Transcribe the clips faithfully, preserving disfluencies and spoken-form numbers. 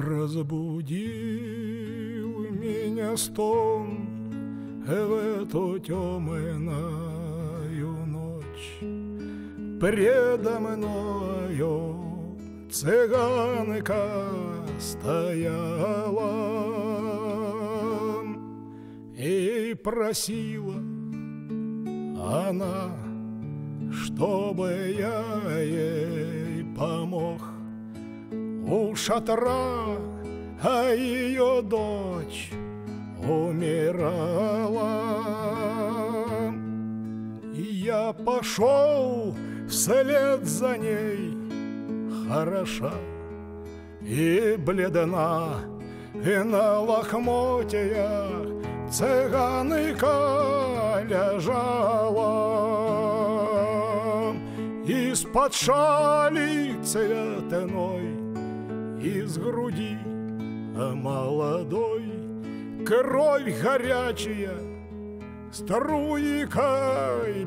Разбудил меня стон в эту темную ночь. Предо мною цыганка стояла и просила она, чтобы я ей помог. У шатра, а ее дочь умирала. И я пошел вслед за ней, хороша и бледна, и на лохмотьях цыганка лежала. Из-под шали цветной, из груди молодой, кровь горячая струйкой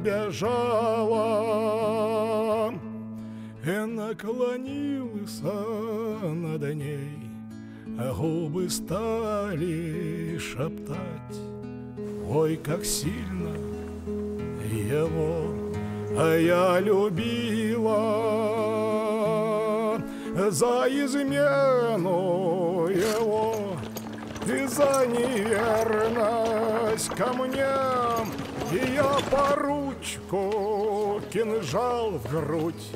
бежала. И наклонился над ней, губы стали шептать: ой, как сильно его я любила. За измену его и за неверность ко мне я по ручку кинжал в грудь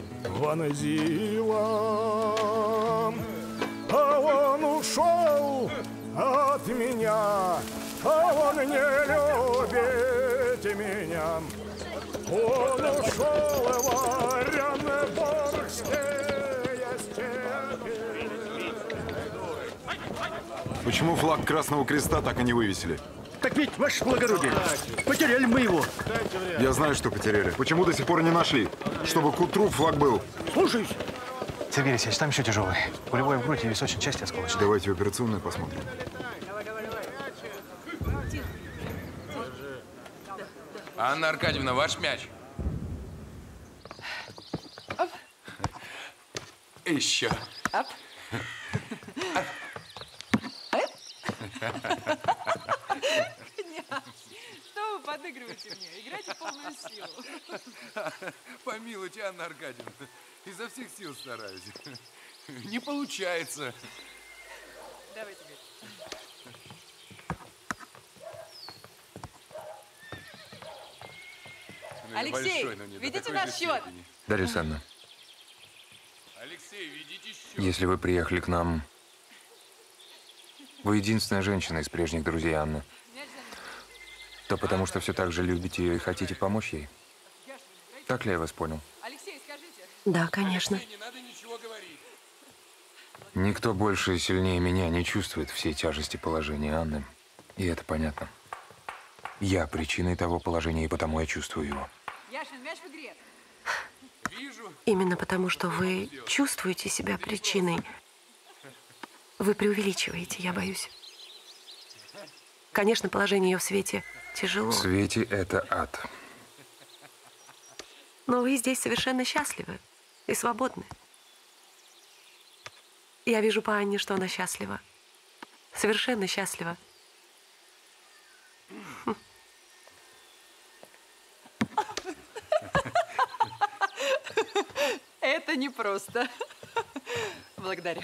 вонзила. А он ушел от меня, а он не любит меня. Он ушел в Оренбургские степи. Почему флаг Красного Креста так и не вывесили? Так ведь, ваше благородие, потеряли мы его. Я знаю, что потеряли. Почему до сих пор не нашли? Чтобы к утру флаг был. Слушаюсь. Сергей Алексеевич, там еще тяжелый. Пулевой в грудь и вес очень части осколочный. Давайте в операционную посмотрим. Анна Аркадьевна, ваш мяч. Оп. Еще. Оп. Что вы подыгрываете мне? Играйте в полную силу. Помилуйте, Анна Аркадьевна. Изо всех сил стараюсь. Не получается. Давайте, Миш. Алексей, ведите наш счет. Дарья Александровна, Алексей, ведите счет. если вы приехали к нам, вы единственная женщина из прежних друзей Анны, то потому что все так же любите ее и хотите помочь ей. Так ли я вас понял? Алексей, скажите. Да, конечно. Алексей, не надо ничего говорить. Никто больше и сильнее меня не чувствует всей тяжести положения Анны. И это понятно. Я причиной того положения, и потому я чувствую его. Яшин, мяч в игре. Вижу. Именно потому, что вы чувствуете себя причиной, вы преувеличиваете, я боюсь. Конечно, положение ее в свете тяжело. В свете это ад. Но вы здесь совершенно счастливы и свободны. Я вижу по Анне, что она счастлива. Совершенно счастлива. Это непросто. Благодарю.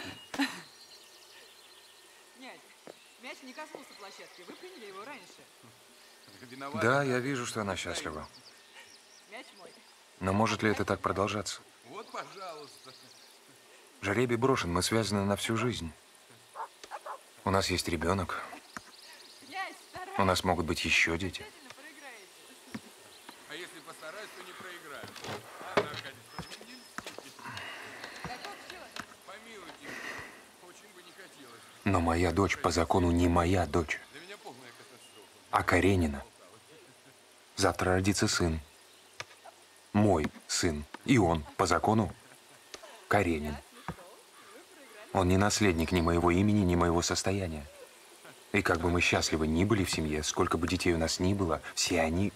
Князь, мяч не коснулся площадки. Вы приняли его раньше. Виноват. Да, я вижу, что она счастлива. Мяч мой. Но может ли это так продолжаться? Вот, пожалуйста. Жребий брошен, мы связаны на всю жизнь. У нас есть ребенок. Князь, старайтесь. У нас могут быть еще дети. Обязательно проиграете. А если постараюсь, то не проиграю. Анна Аркадьевна, не льстите. Каков счет? Помилуйте. Очень бы не хотелось. Но моя дочь по закону не моя дочь, Для меня полная катастрофа. а Каренина. Завтра родится сын. Мой сын. И он по закону Каренин. Он не наследник ни моего имени, ни моего состояния. И как бы мы счастливы ни были в семье, сколько бы детей у нас ни было, все они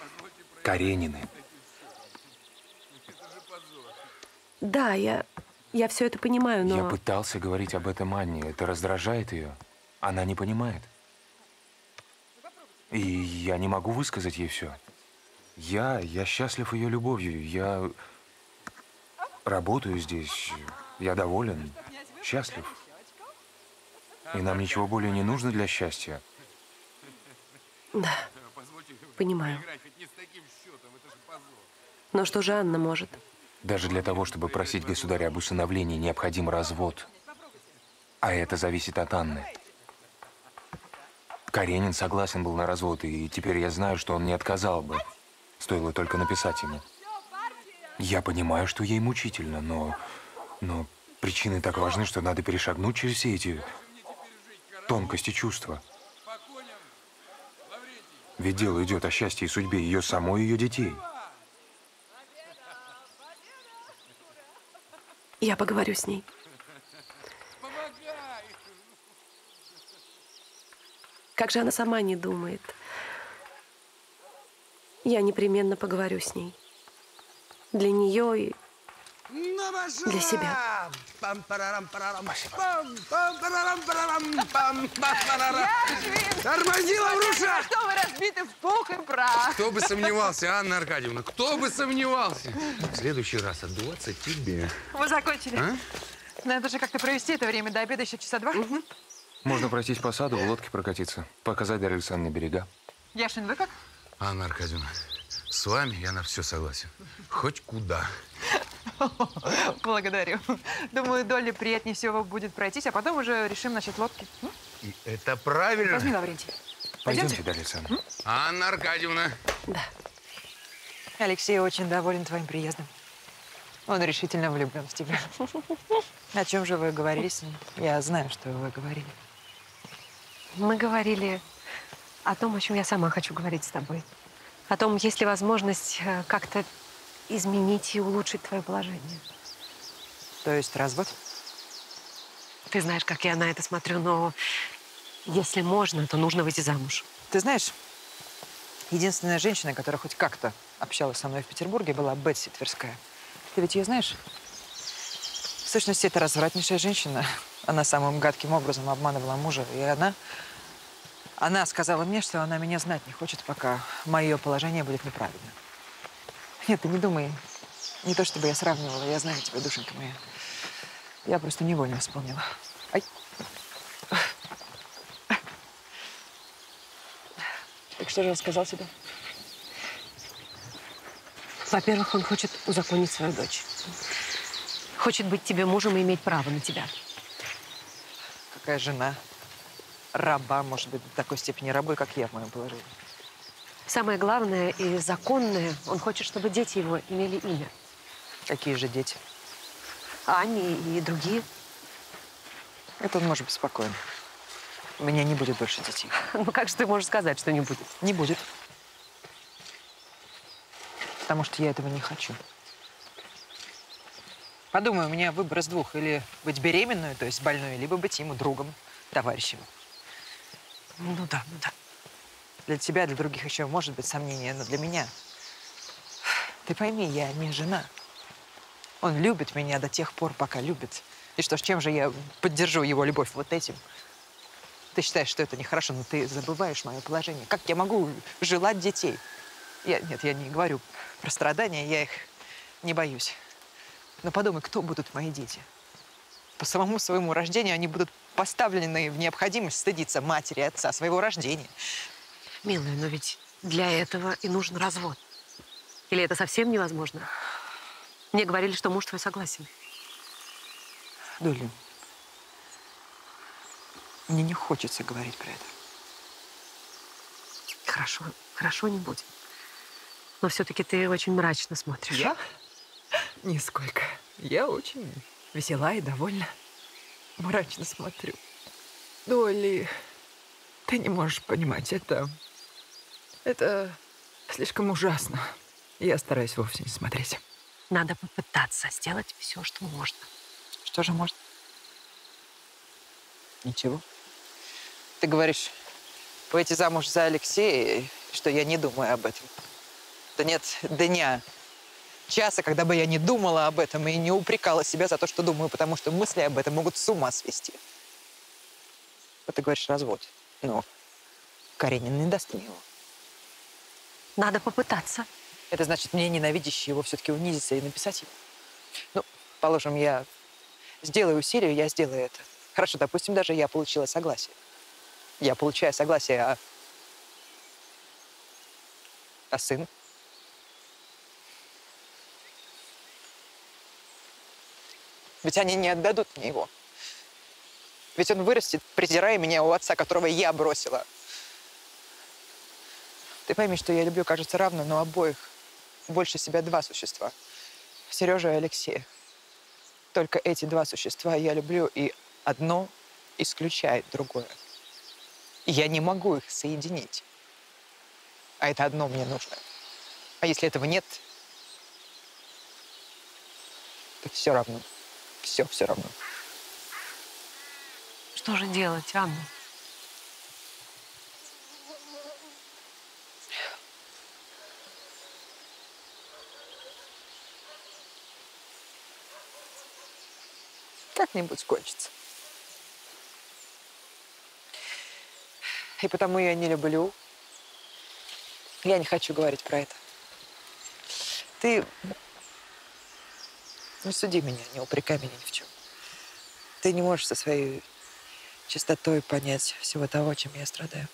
Каренины. Да, я Я все это понимаю, но… Я пытался говорить об этом Анне. Это раздражает ее. Она не понимает. И я не могу высказать ей все. Я, я счастлив ее любовью. Я работаю здесь. Я доволен, счастлив. И нам ничего более не нужно для счастья. Да, понимаю. Но что же Анна может? Даже для того, чтобы просить государя об усыновлении, необходим развод. А это зависит от Анны. Каренин согласен был на развод, и теперь я знаю, что он не отказал бы. Стоило только написать ему. Я понимаю, что ей мучительно, но… Но причины так важны, что надо перешагнуть через все эти тонкости чувства. Ведь дело идет о счастье и судьбе ее самой и ее детей. Я поговорю с ней. Как же она сама не думает? Я непременно поговорю с ней. Для нее и для себя. Тормози, Лавруша! Что вы разбиты в пух и прах? Кто бы сомневался, Анна Аркадьевна, кто бы сомневался? В следующий раз отдуваться тебе. Вы закончили? А? Надо же как-то провести это время до обеда еще часа два. Угу. Можно пройтись по саду, в лодке прокатиться, показать Дарье Александровне берега. Яшин, вы как? Анна Аркадьевна, с вами я на все согласен. Хоть куда. Благодарю. Думаю, Долли приятнее всего будет пройтись, а потом уже решим насчет лодки. И это правильно. Возьми, Лаврентий. Пойдемте, Дарья Александровна. Анна Аркадьевна. Да. Алексей очень доволен твоим приездом. Он решительно влюблен в тебя. О чем же вы говорили с ним? Я знаю, что вы говорили. Мы говорили о том, о чем я сама хочу говорить с тобой. О том, есть ли возможность э, как-то изменить и улучшить твое положение. То есть развод? Ты знаешь, как я на это смотрю, но если можно, то нужно выйти замуж. Ты знаешь, единственная женщина, которая хоть как-то общалась со мной в Петербурге, была Бетси Тверская. Ты ведь ее знаешь? В сущности, это развратнейшая женщина. Она самым гадким образом обманывала мужа. И она… Она сказала мне, что она меня знать не хочет, пока мое положение будет неправильно. Нет, ты не думай. Не то, чтобы я сравнивала. Я знаю тебя, душенька моя. Я просто невольно вспомнила. Ай. Так что же он сказал тебе? Во-первых, он хочет узаконить свою дочь. Хочет быть тебе мужем и иметь право на тебя. Какая жена раба может быть до такой степени рабой, как я в моем положении? Самое главное и законное, он хочет, чтобы дети его имели имя. Какие же дети? Ани и другие. Это он может быть спокоен. У меня не будет больше детей. Ну как же ты можешь сказать, что не будет? Не будет. Потому что я этого не хочу. Подумай, у меня выбор из двух. Или быть беременной, то есть больной, либо быть ему другом, товарищем. Ну да, ну да. Для тебя, для других еще может быть сомнение, но для меня… Ты пойми, я не жена. Он любит меня до тех пор, пока любит. И что ж, чем же я поддержу его любовь? Вот этим? Ты считаешь, что это нехорошо, но ты забываешь мое положение. Как я могу желать детей? Я, нет, я не говорю про страдания, я их не боюсь. Но подумай, кто будут мои дети? По самому своему рождению они будут поставлены в необходимость стыдиться матери и отца своего рождения. Милая, но ведь для этого и нужен развод. Или это совсем невозможно? Мне говорили, что муж твой согласен. Долли, мне не хочется говорить про это. Хорошо, хорошо, не будет. Но все-таки ты очень мрачно смотришь. Я? Нисколько. Я очень весела и довольна. Мрачно смотрю. Долли, ты не можешь понимать, это… Это слишком ужасно. Я стараюсь вовсе не смотреть. Надо попытаться сделать все, что можно. Что же можно? Ничего. Ты говоришь, выйти замуж за Алексея, что я не думаю об этом. Да нет дня, часа, когда бы я не думала об этом и не упрекала себя за то, что думаю, потому что мысли об этом могут с ума свести. Вот ты говоришь развод. Но Каренин не даст мне его. Надо попытаться. Это значит, мне, ненавидящий его, все-таки унизиться и написать ему. Ну, положим, я сделаю усилие, я сделаю это. Хорошо, допустим, даже я получила согласие. Я получаю согласие, а... А сын? Ведь они не отдадут мне его. Ведь он вырастет, презирая меня у отца, которого я бросила. Ты пойми, что я люблю, кажется, равно, но обоих больше себя два существа. Сережу и Алексея. Только эти два существа я люблю, и одно исключает другое. И я не могу их соединить. А это одно мне нужно. А если этого нет, то все равно. Все все равно. Что же делать, Анна? Как-нибудь кончится. И потому я не люблю. Я не хочу говорить про это. Ты не суди меня, не упрекай меня ни в чем. Ты не можешь со своей чистотой понять всего того, чем я страдаю.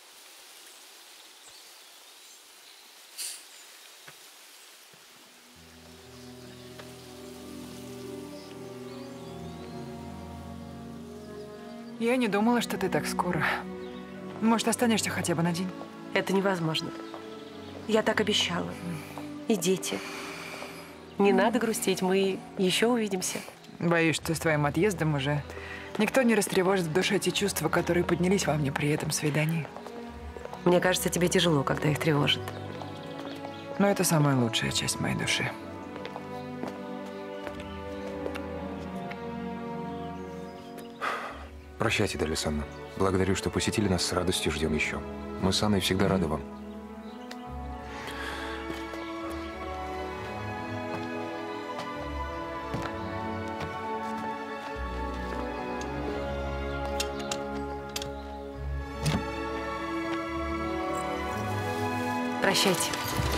Я не думала, что ты так скоро. Может, останешься хотя бы на день? Это невозможно. Я так обещала. И дети. Не надо грустить, мы еще увидимся. Боюсь, что с твоим отъездом уже никто не растревожит в душе те чувства, которые поднялись во мне при этом свидании. Мне кажется, тебе тяжело, когда их тревожит. Но это самая лучшая часть моей души. Прощайте, Дарья Александровна. Благодарю, что посетили нас, с радостью ждем еще. Мы с Анной всегда рады вам. Прощайте.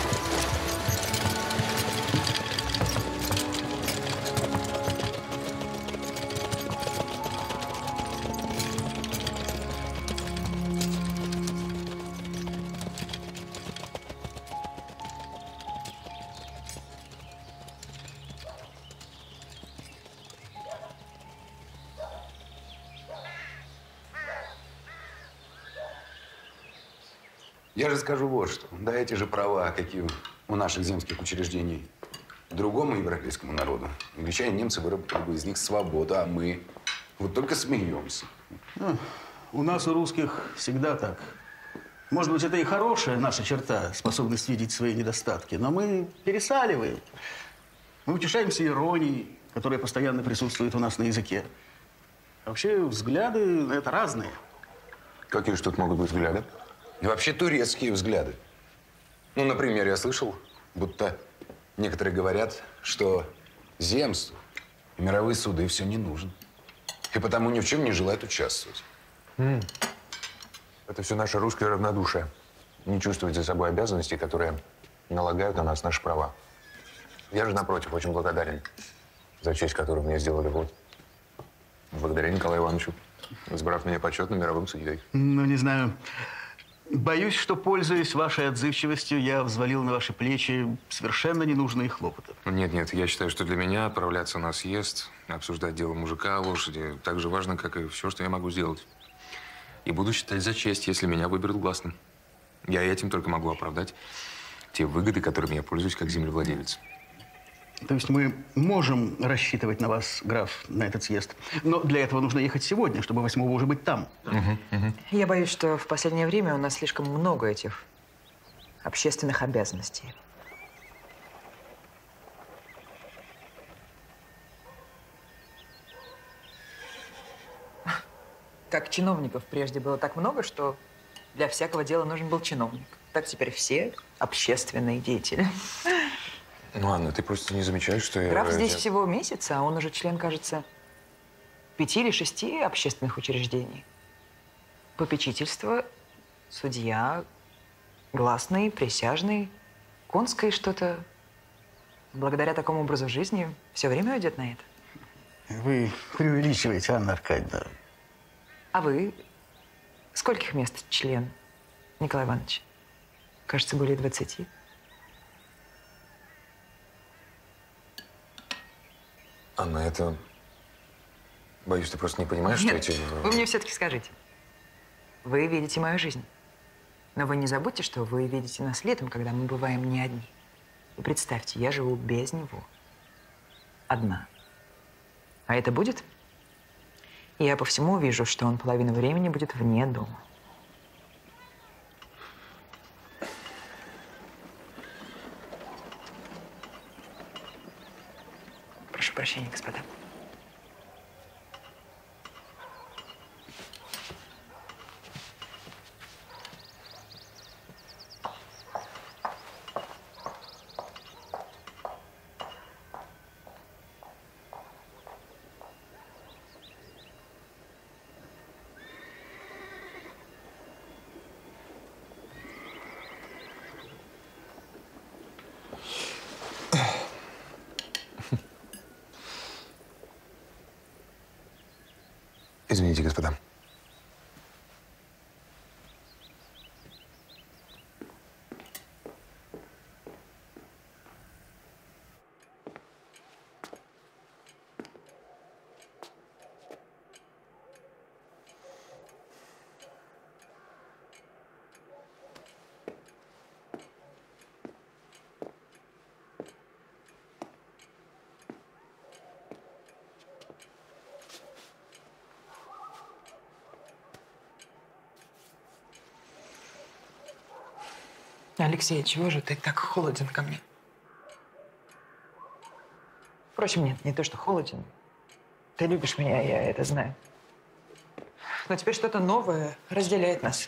Я же скажу вот что. Да эти же права, какие у наших земских учреждений другому европейскому народу. Англичане, немцы выработали бы из них свободу, а мы вот только смеемся. Ну, у нас, у русских, всегда так. Может быть, это и хорошая наша черта, способность видеть свои недостатки, но мы пересаливаем. Мы утешаемся иронией, которая постоянно присутствует у нас на языке. Вообще, взгляды – это разные. Какие же тут могут быть взгляды? И вообще турецкие взгляды. Ну, например, я слышал, будто некоторые говорят, что земству и мировые суды все не нужны. И потому ни в чем не желают участвовать. Mm. Это все наше русское равнодушие. Не чувствовать за собой обязанностей, которые налагают на нас наши права. Я же, напротив, очень благодарен за честь, которую мне сделали. Вот. Благодаря Николаю Ивановичу, избрав меня почетным мировым судьей. Ну, не знаю. Боюсь, что, пользуясь вашей отзывчивостью, я взвалил на ваши плечи совершенно ненужные хлопоты. Нет, нет, я считаю, что для меня отправляться на съезд, обсуждать дело мужика, лошади, так же важно, как и все, что я могу сделать. И буду считать за честь, если меня выберут гласным. Я этим только могу оправдать те выгоды, которыми я пользуюсь как землевладелец. То есть мы можем рассчитывать на вас, граф, на этот съезд. Но для этого нужно ехать сегодня, чтобы восьмого уже быть там. Угу, угу. Я боюсь, что в последнее время у нас слишком много этих общественных обязанностей. Как чиновников прежде было так много, что для всякого дела нужен был чиновник. Так теперь все общественные деятели. Ну, Анна, ты просто не замечаешь, что я... Граф здесь я- всего месяц, а он уже член, кажется, пяти или шести общественных учреждений. Попечительство, судья, гласный, присяжный, конское что-то. Благодаря такому образу жизни все время уйдет на это. Вы преувеличиваете, Анна Аркадьевна. А вы скольких мест член, Николай Иванович? Кажется, более двадцати. Анна, это... Боюсь, ты просто не понимаешь, что Нет, эти... вы мне все-таки скажите. Вы видите мою жизнь. Но вы не забудьте, что вы видите нас летом, когда мы бываем не одни. И представьте, я живу без него. Одна. А это будет? И я по всему вижу, что он половину времени будет вне дома. Прошу прощения, господа. Извините, господа. Алексей, чего же ты так холоден ко мне? Впрочем, нет, не то, что холоден. Ты любишь меня, я это знаю. Но теперь что-то новое разделяет нас.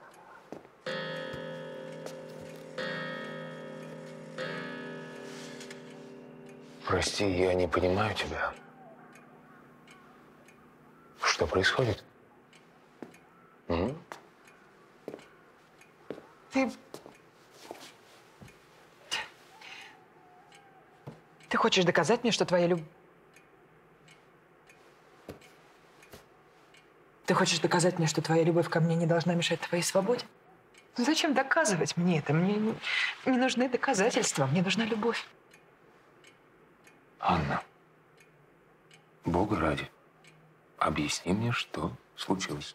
Прости, я не понимаю тебя. Что происходит? М? Ты... Ты хочешь доказать мне, что твоя любовь... Ты хочешь доказать мне, что твоя любовь ко мне не должна мешать твоей свободе? Ну зачем доказывать мне это? Мне не, не нужны доказательства, мне нужна любовь. Анна, Бога ради, объясни мне, что случилось.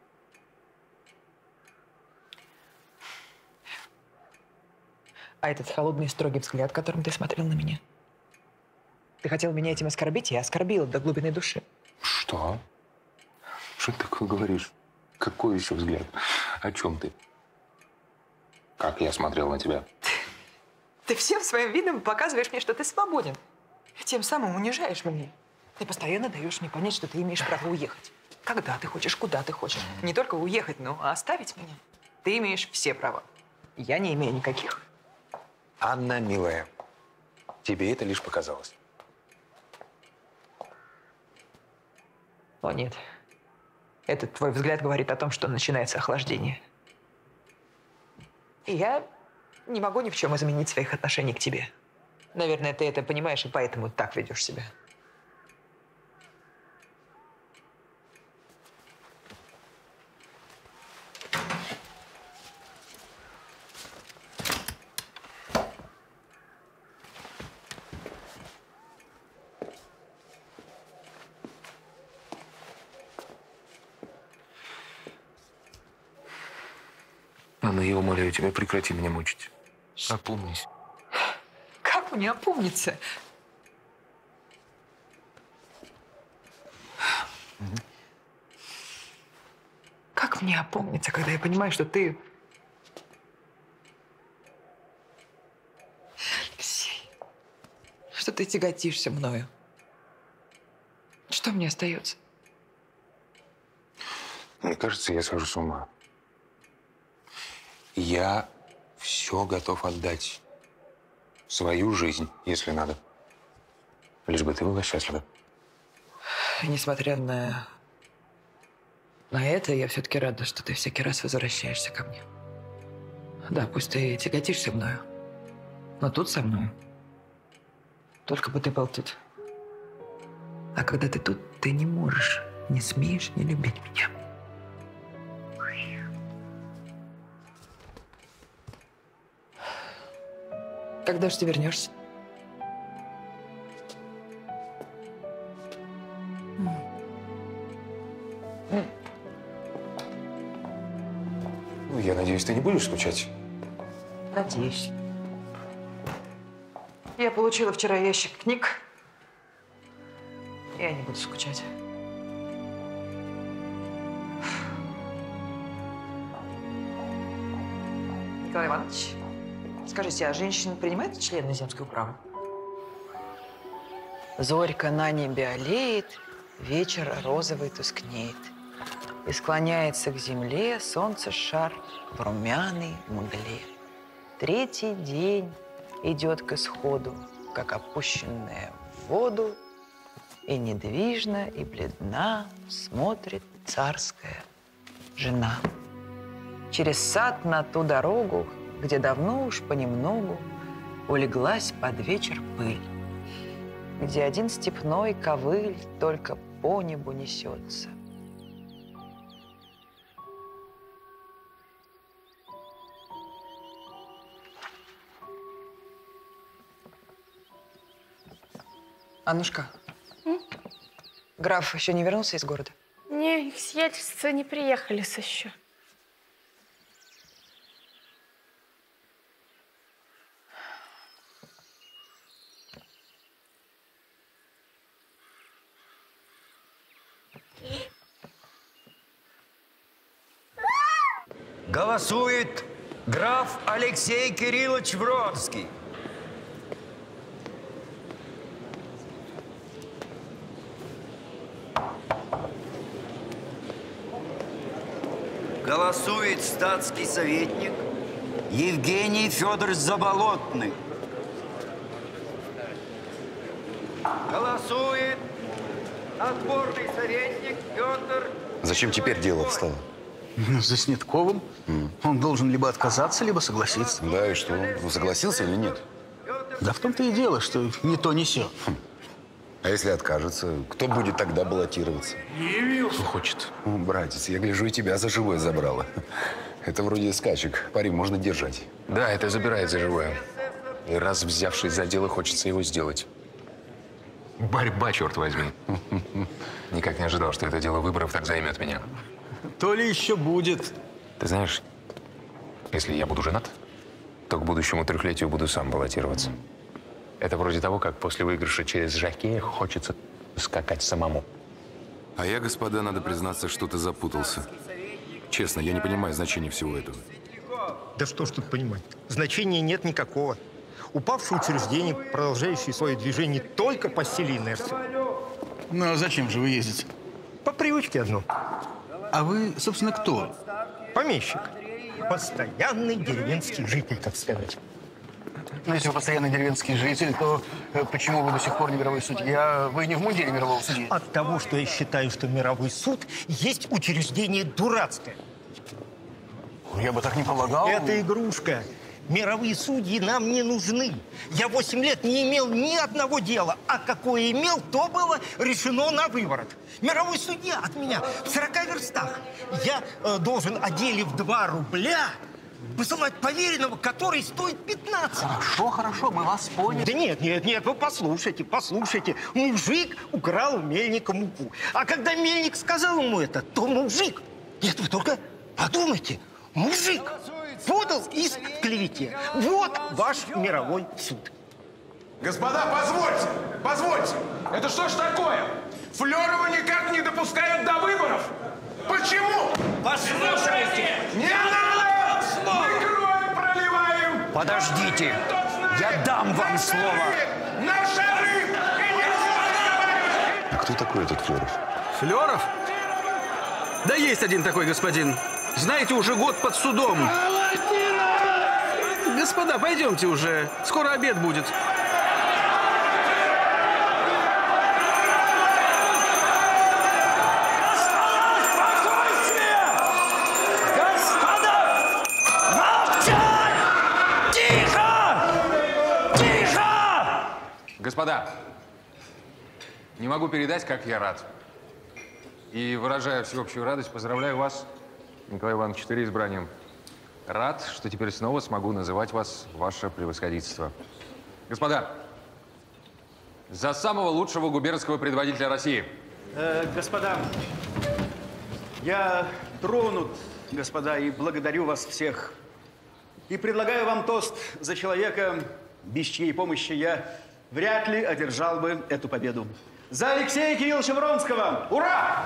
А этот холодный и строгий взгляд, которым ты смотрел на меня? Ты хотел меня этим оскорбить, и я оскорбила до глубины души. Что? Что ты такое говоришь? Какой еще взгляд? О чем ты? Как я смотрел на тебя? Ты всем своим видом показываешь мне, что ты свободен. Тем самым унижаешь меня. Ты постоянно даешь мне понять, что ты имеешь право уехать. Когда ты хочешь, куда ты хочешь. Не только уехать, но и оставить меня. Ты имеешь все права. Я не имею никаких. Анна, милая, тебе это лишь показалось. О, нет. Этот твой взгляд говорит о том, что начинается охлаждение. И я не могу ни в чем изменить своих отношений к тебе. Наверное, ты это понимаешь, и поэтому так ведешь себя. Анна, я умоляю тебя, прекрати меня мучить. Опомнись. Как мне опомниться? Как мне опомниться, когда я понимаю, что ты... Алексей, что ты тяготишься мною? Что мне остается? Мне кажется, я схожу с ума. Я все готов отдать. свою жизнь, если надо. Лишь бы ты была счастлива. Несмотря на, на это, я все-таки рада, что ты всякий раз возвращаешься ко мне. Да, пусть ты тяготишься мною, но тут со мной. Только бы ты был тут. А когда ты тут, ты не можешь, не смеешь не любить меня. Когда же ты вернешься? Ну, я надеюсь, ты не будешь скучать? Надеюсь. Я получила вчера ящик книг. Я не буду скучать. Николай Иванович, скажите, а женщины принимают члены земской управы? Зорька на небе олеет, вечер розовый тускнеет. И склоняется к земле солнце шар в румяной мгле. Третий день идет к исходу, как опущенная в воду, и недвижно, и бледна смотрит царская жена. Через сад на ту дорогу, где давно уж понемногу улеглась под вечер пыль, где один степной ковыль только по небу несется. Аннушка, М? граф еще не вернулся из города? Не, их сиятельство не приехали еще. Голосует граф Алексей Кириллович Вронский. Голосует статский советник Евгений Федорович Заболотный. Голосует отборный советник Петр... Зачем теперь дело встало? За Снитковым. Mm. Он должен либо отказаться, либо согласиться. Да, и что? Он согласился или нет? Да в том-то и дело, что ни то, ни сё. Хм. А если откажется, кто будет тогда баллотироваться? Кто хочет. О, братец, я гляжу, и тебя за живое забрало. Это вроде скачек. Пари можно держать. Да, это забирает за живое. И раз взявшись за дело, хочется его сделать. Борьба, черт возьми. Никак не ожидал, что это дело выборов так займет меня. То ли еще будет. Ты знаешь, если я буду женат, то к будущему трехлетию буду сам баллотироваться. Это вроде того, как после выигрыша через жокея хочется скакать самому. А я, господа, надо признаться, что-то запутался. Честно, я не понимаю значения всего этого. Да что ж тут понимать? Значения нет никакого. Упавшее учреждение, продолжающее свое движение только по силе инерции. Ну, а зачем же вы ездите? По привычке одно. А вы, собственно, кто? Помещик. Постоянный деревенский житель, так сказать. Ну, если вы постоянный деревенский житель, то э, почему вы до сих пор не мировой судья? Вы не в мундире мирового судьи? От того, что я считаю, что мировой суд есть учреждение дурацкое. Я бы так не полагал. Это игрушка. Мировые судьи нам не нужны. Я восемь лет не имел ни одного дела, а какое имел, то было решено на выворот. Мировой судья от меня в сорока верстах. Я э, должен о деле в два рубля посылать поверенного, который стоит пятнадцать. Хорошо, хорошо, мы вас поняли. Да нет, нет, нет, вы послушайте, послушайте. Мужик украл у мельника муку. А когда мельник сказал ему это, то мужик, нет, вы только подумайте, мужик подал иск к клевете. Вот ваш мировой суд. Господа, позвольте, позвольте. Это что ж такое? Флёрова никак не допускают до выборов. Почему? Послушайте! Не надо! Мы кровь проливаем! Подождите! Я дам вам слово! На шары! И не разговаривать! А кто такой этот Флёров? Флёров? Да есть один такой господин. Знаете, уже год под судом. Господа, пойдемте уже. Скоро обед будет. Господа, не могу передать, как я рад. И, выражая всеобщую радость, поздравляю вас, Николай Иванович, с переизбранием. Рад, что теперь снова смогу называть вас ваше превосходительство. Господа, за самого лучшего губернского предводителя России. Э, господа, я тронут, господа, и благодарю вас всех. И предлагаю вам тост за человека, без чьей помощи я вряд ли одержал бы эту победу. За Алексея Кирилловича Вронского! Ура!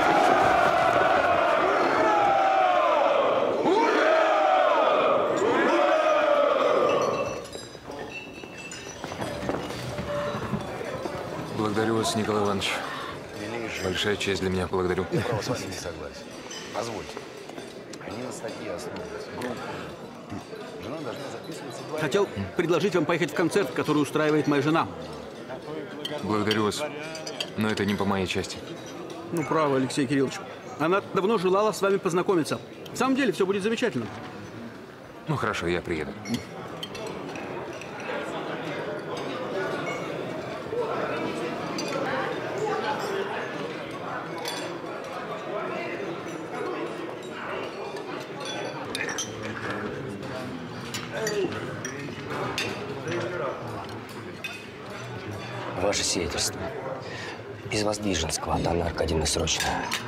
Благодарю вас, Николай Иванович. Большая честь для меня. Благодарю. Я право с вами не согласен. Позвольте. Они на статье основываются. Жена должна записываться вдвоем. Хотел предложить вам поехать в концерт, который устраивает моя жена. Благодарю вас, но это не по моей части. Ну, право, Алексей Кириллович. Она давно желала с вами познакомиться. В самом деле, все будет замечательно. Ну, хорошо, я приеду. Ваше сиятельство. Из Воздвиженского, от Анны Аркадьевны срочно.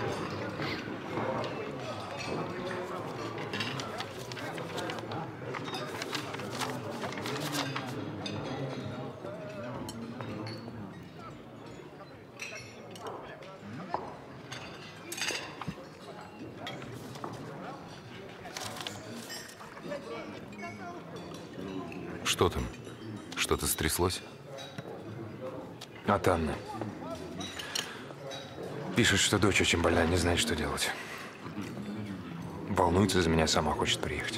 Что там? Что-то стряслось? От Анны. Пишет, что дочь очень больна, не знает, что делать. Волнуется за меня, сама хочет приехать.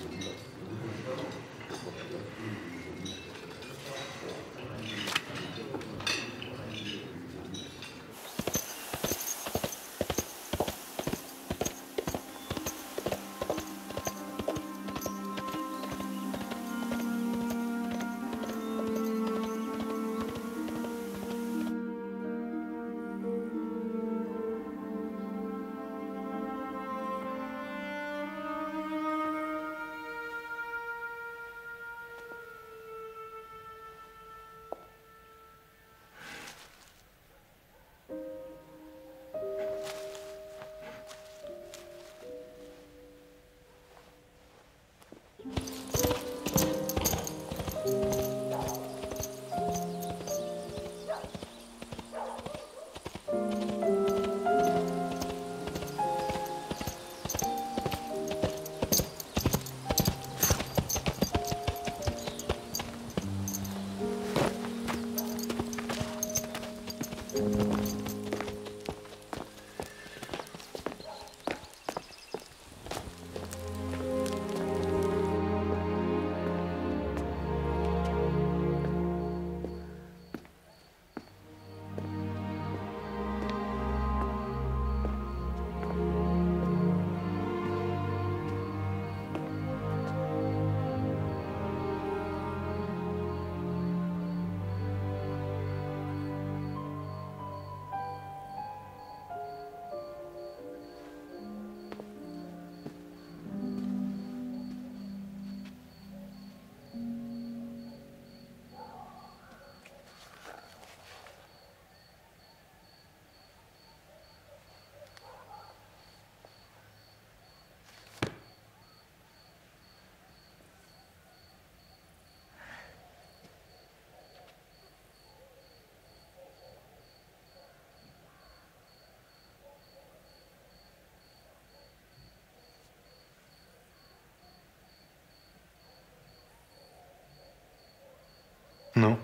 Ну?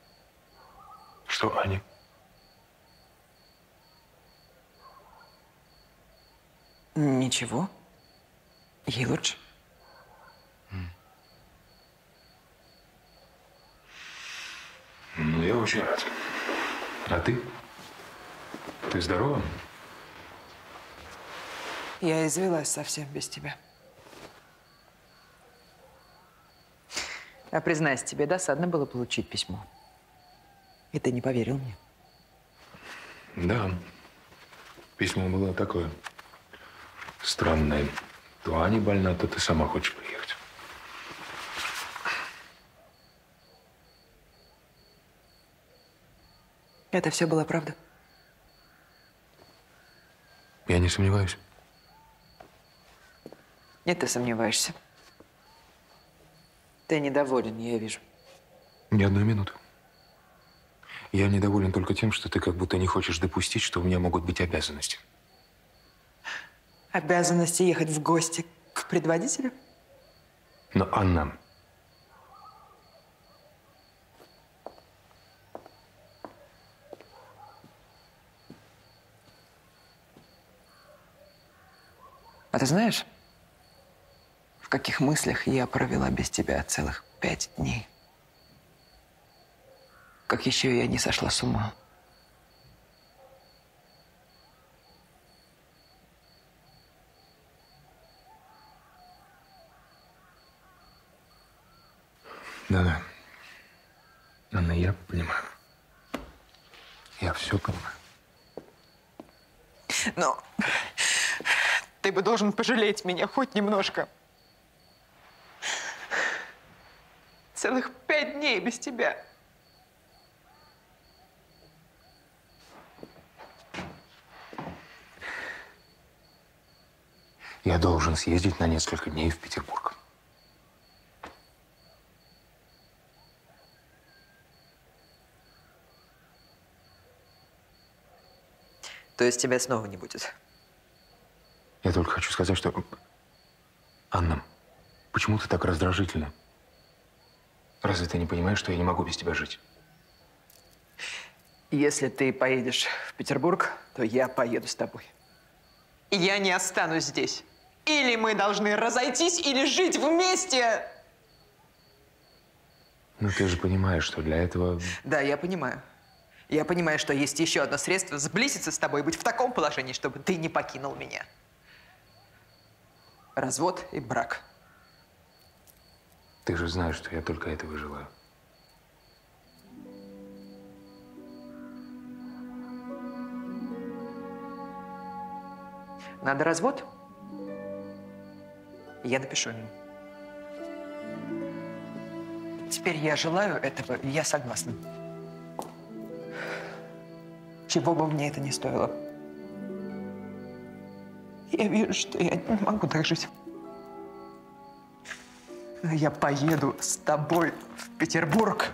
Что, Аня? Ничего. Ей лучше. очень рад. А ты? Ты здорова? Я извелась совсем без тебя. А признайся, тебе досадно было получить письмо. И ты не поверил мне. Да. Письмо было такое странное. То Аня больна, то ты сама хочешь приехать. Это все была правда? Я не сомневаюсь. Нет, ты сомневаешься. Ты недоволен, я вижу. Ни одной минуты. Я недоволен только тем, что ты как будто не хочешь допустить, что у меня могут быть обязанности. Обязанности ехать в гости к предводителю? Но, Анна, а ты знаешь, в каких мыслях я провела без тебя целых пять дней? Как еще я не сошла с ума? Да-да. Анна, я понимаю. Я все понимаю. Но ты бы должен пожалеть меня хоть немножко. Целых пять дней без тебя. Я должен съездить на несколько дней в Петербург. То есть тебя снова не будет? Я только хочу сказать, что… Анна, почему ты так раздражительна? Разве ты не понимаешь, что я не могу без тебя жить? Если ты поедешь в Петербург, то я поеду с тобой. И я не останусь здесь. Или мы должны разойтись, или жить вместе. Ну, ты же понимаешь, что для этого… Да, я понимаю. Я понимаю, что есть еще одно средство сблизиться с тобой и быть в таком положении, чтобы ты не покинул меня. Развод и брак. Ты же знаешь, что я только этого и желаю. Надо развод? Я напишу ему. Теперь я желаю этого, и я согласна. Чего бы мне это ни стоило. Я вижу, что я не могу так жить. Но я поеду с тобой в Петербург.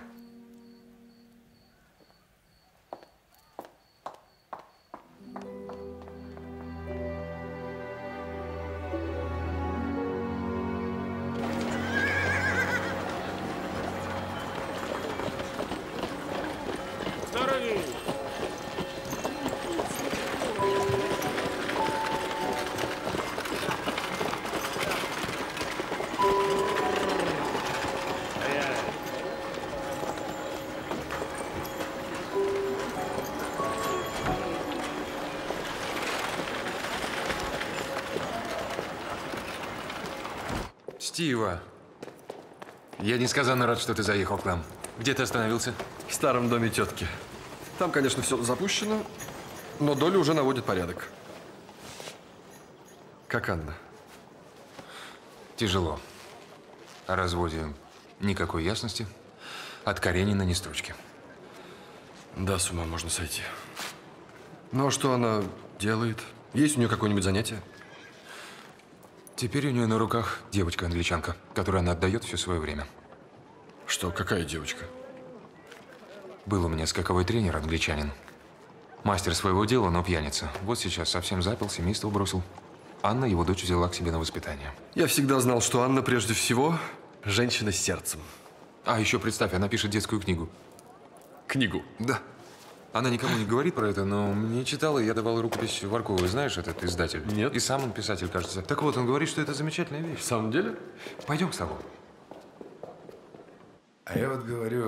Стива, я несказанно рад, что ты заехал к нам. Где ты остановился? В старом доме тетки. Там, конечно, все запущено, но Доля уже наводит порядок. Как Анна? Тяжело. О разводе никакой ясности. От Каренина ни строчки. Да, с ума можно сойти. Ну, а что она делает? Есть у нее какое-нибудь занятие? Теперь у нее на руках девочка-англичанка, которой она отдает все свое время. Что, какая девочка? Был у меня скаковой тренер, англичанин. Мастер своего дела, но пьяница. Вот сейчас совсем запил, семейство бросил. Анна его дочь взяла к себе на воспитание. Я всегда знал, что Анна прежде всего женщина с сердцем. А еще представь, она пишет детскую книгу. Книгу? Да. Она никому не говорит про это, но мне читала, я давал рукопись Варковой. Знаешь, этот издатель? Нет. И сам он писатель, кажется. Так вот, он говорит, что это замечательная вещь. В самом деле? Пойдем к столу. А я вот говорю,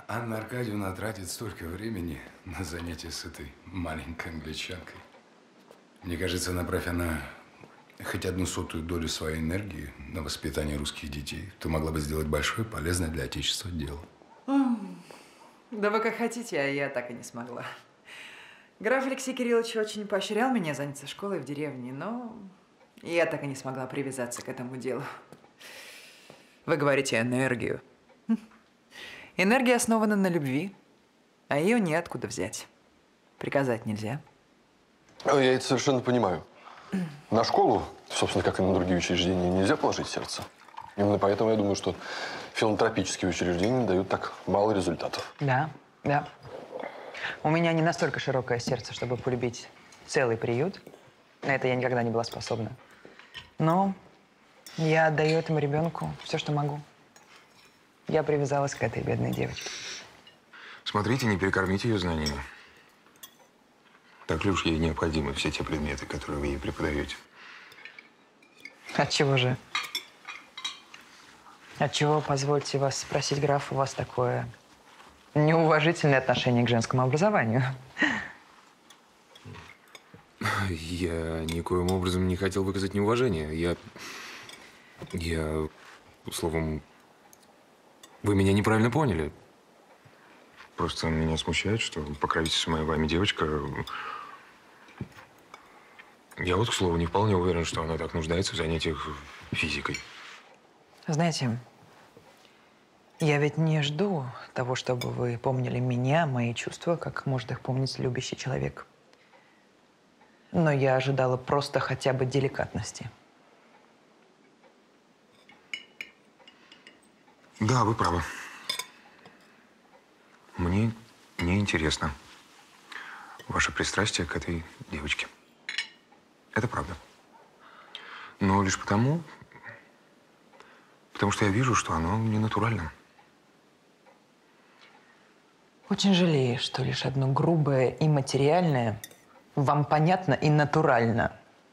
Анна Аркадьевна тратит столько времени на занятия с этой маленькой англичанкой. Мне кажется, направь она хоть одну сотую долю своей энергии на воспитание русских детей, то могла бы сделать большое, полезное для Отечества дело. Да вы как хотите, а я так и не смогла. Граф Алексей Кириллович очень поощрял меня заняться школой в деревне, но я так и не смогла привязаться к этому делу. Вы говорите энергию. Энергия основана на любви, а ее неоткуда взять. Приказать нельзя. Я это совершенно понимаю. На школу, собственно, как и на другие учреждения, нельзя положить сердце. Именно поэтому я думаю, что филантропические учреждения дают так мало результатов. Да, да. У меня не настолько широкое сердце, чтобы полюбить целый приют. На это я никогда не была способна. Но я отдаю этому ребенку все, что могу. Я привязалась к этой бедной девочке. Смотрите, не перекормите ее знаниями. Так ли уж ей необходимы все те предметы, которые вы ей преподаете? Отчего же? Отчего, позвольте вас спросить, граф, у вас такое неуважительное отношение к женскому образованию? Я никоим образом не хотел выказать неуважение. Я… Я… Словом… Вы меня неправильно поняли. Просто меня смущает, что покровительствуемая вами девочка… Я вот, к слову, не вполне уверен, что она так нуждается в занятиях физикой. Знаете, я ведь не жду того, чтобы вы помнили меня, мои чувства, как может их помнить любящий человек. Но я ожидала просто хотя бы деликатности. Да, вы правы. Мне неинтересно ваше пристрастие к этой девочке. Это правда. Но лишь потому, потому что я вижу, что оно не натурально. Очень жалею, что лишь одно грубое и материальное вам понятно и натурально.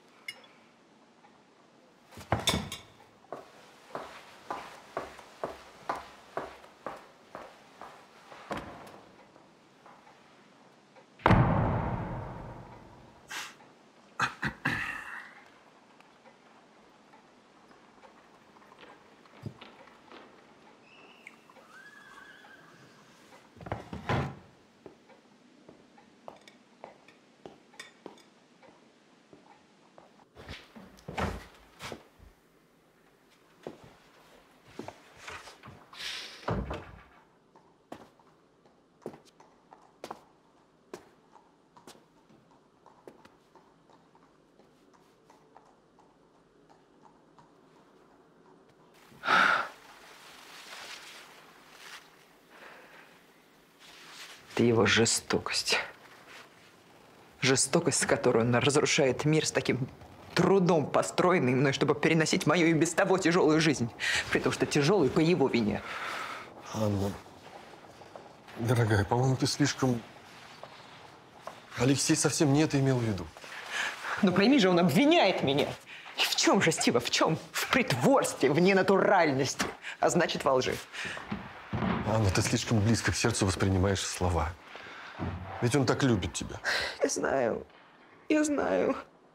Это его жестокость. Жестокость, с которой он разрушает мир с таким трудом, построенный мной, чтобы переносить мою и без того тяжелую жизнь. При том, что тяжелую по его вине. Анна, дорогая, по-моему, ты слишком… Алексей совсем не это имел в виду. Ну пойми же, он обвиняет меня. И в чем же, Стива, в чем? В притворстве, в ненатуральности, а значит, во лжи. Анна, ты слишком близко к сердцу воспринимаешь слова. Ведь он так любит тебя. Я знаю, я знаю.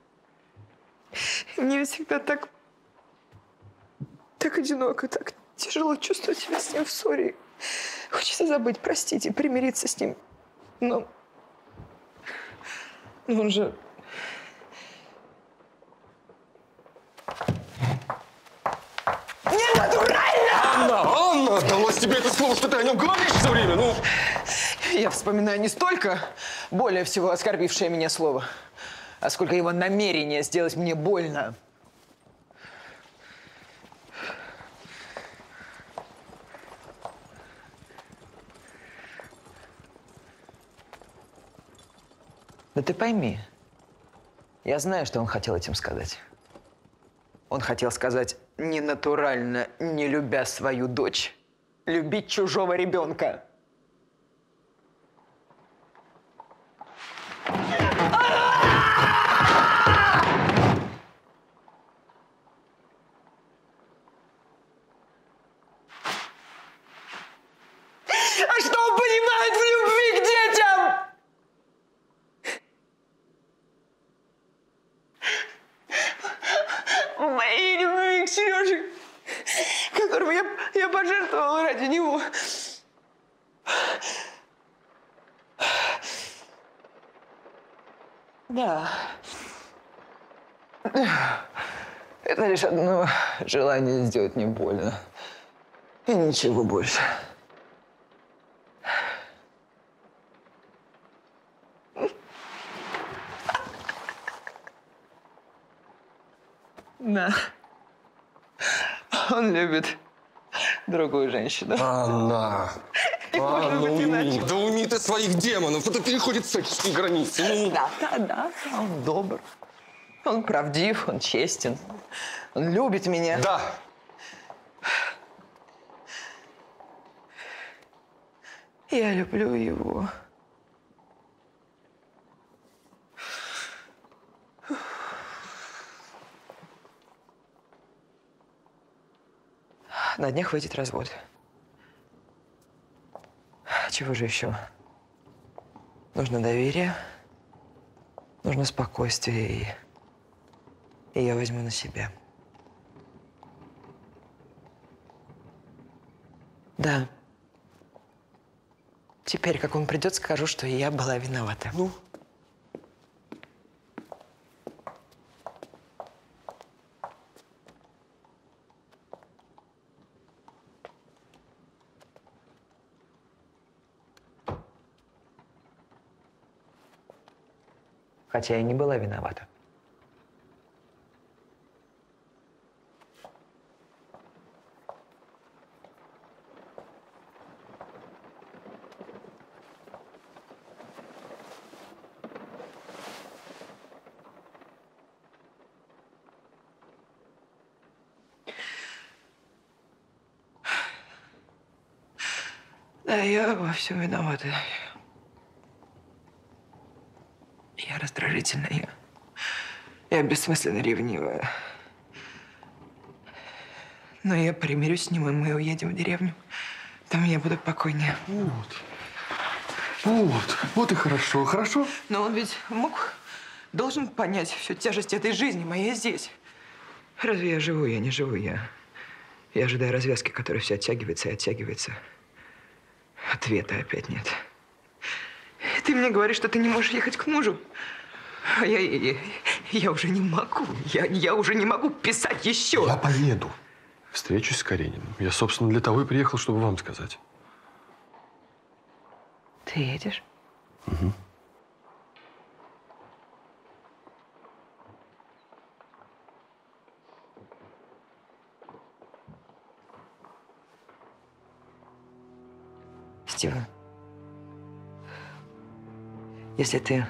И мне всегда так, так одиноко, так тяжело чувствовать себя с ним в ссоре. Хочется забыть, простить и примириться с ним. Но, но он же… Ненатурально! Анна! Анна! Далось тебе это слово, что ты о нем говоришь все время, ну! Я вспоминаю не столько более всего оскорбившее меня слово, а сколько его намерение сделать мне больно. Да ты пойми, я знаю, что он хотел этим сказать. Он хотел сказать, ненатурально, не любя свою дочь, любить чужого ребенка. А что жертвовала ради него. Да. Это лишь одно желание сделать мне больно. И ничего больше. Да. Он любит другую женщину. Анна! Анна, уйми. Да уйми ты своих демонов. Это переходит всякие границы. Ну. Да, да, да. Он добр. Он правдив, он честен. Он любит меня. Да. Я люблю его. На днях выйдет развод. Чего же еще? Нужно доверие, нужно спокойствие, и, и я возьму на себя. Да. Теперь, как он придет, скажу, что я была виновата. Ну? Хотя я не была виновата. Да, я во всем виновата. Я раздражительная. Я, я бессмысленно ревнивая. Но я примирюсь с ним, и мы уедем в деревню. Там я буду покойнее. Вот. Вот. Вот и хорошо. Хорошо? Но он ведь мог, должен понять всю тяжесть этой жизни моей здесь. Разве я живу? Я не живу. Я, я ожидаю развязки, которая все оттягивается и оттягивается. Ответа опять нет. Ты мне говоришь, что ты не можешь ехать к мужу. А я, я, я уже не могу. Я, я уже не могу писать еще. Я поеду. Встречусь с Карениным. Я, собственно, для того и приехал, чтобы вам сказать. Ты едешь? Угу. Стива, если ты,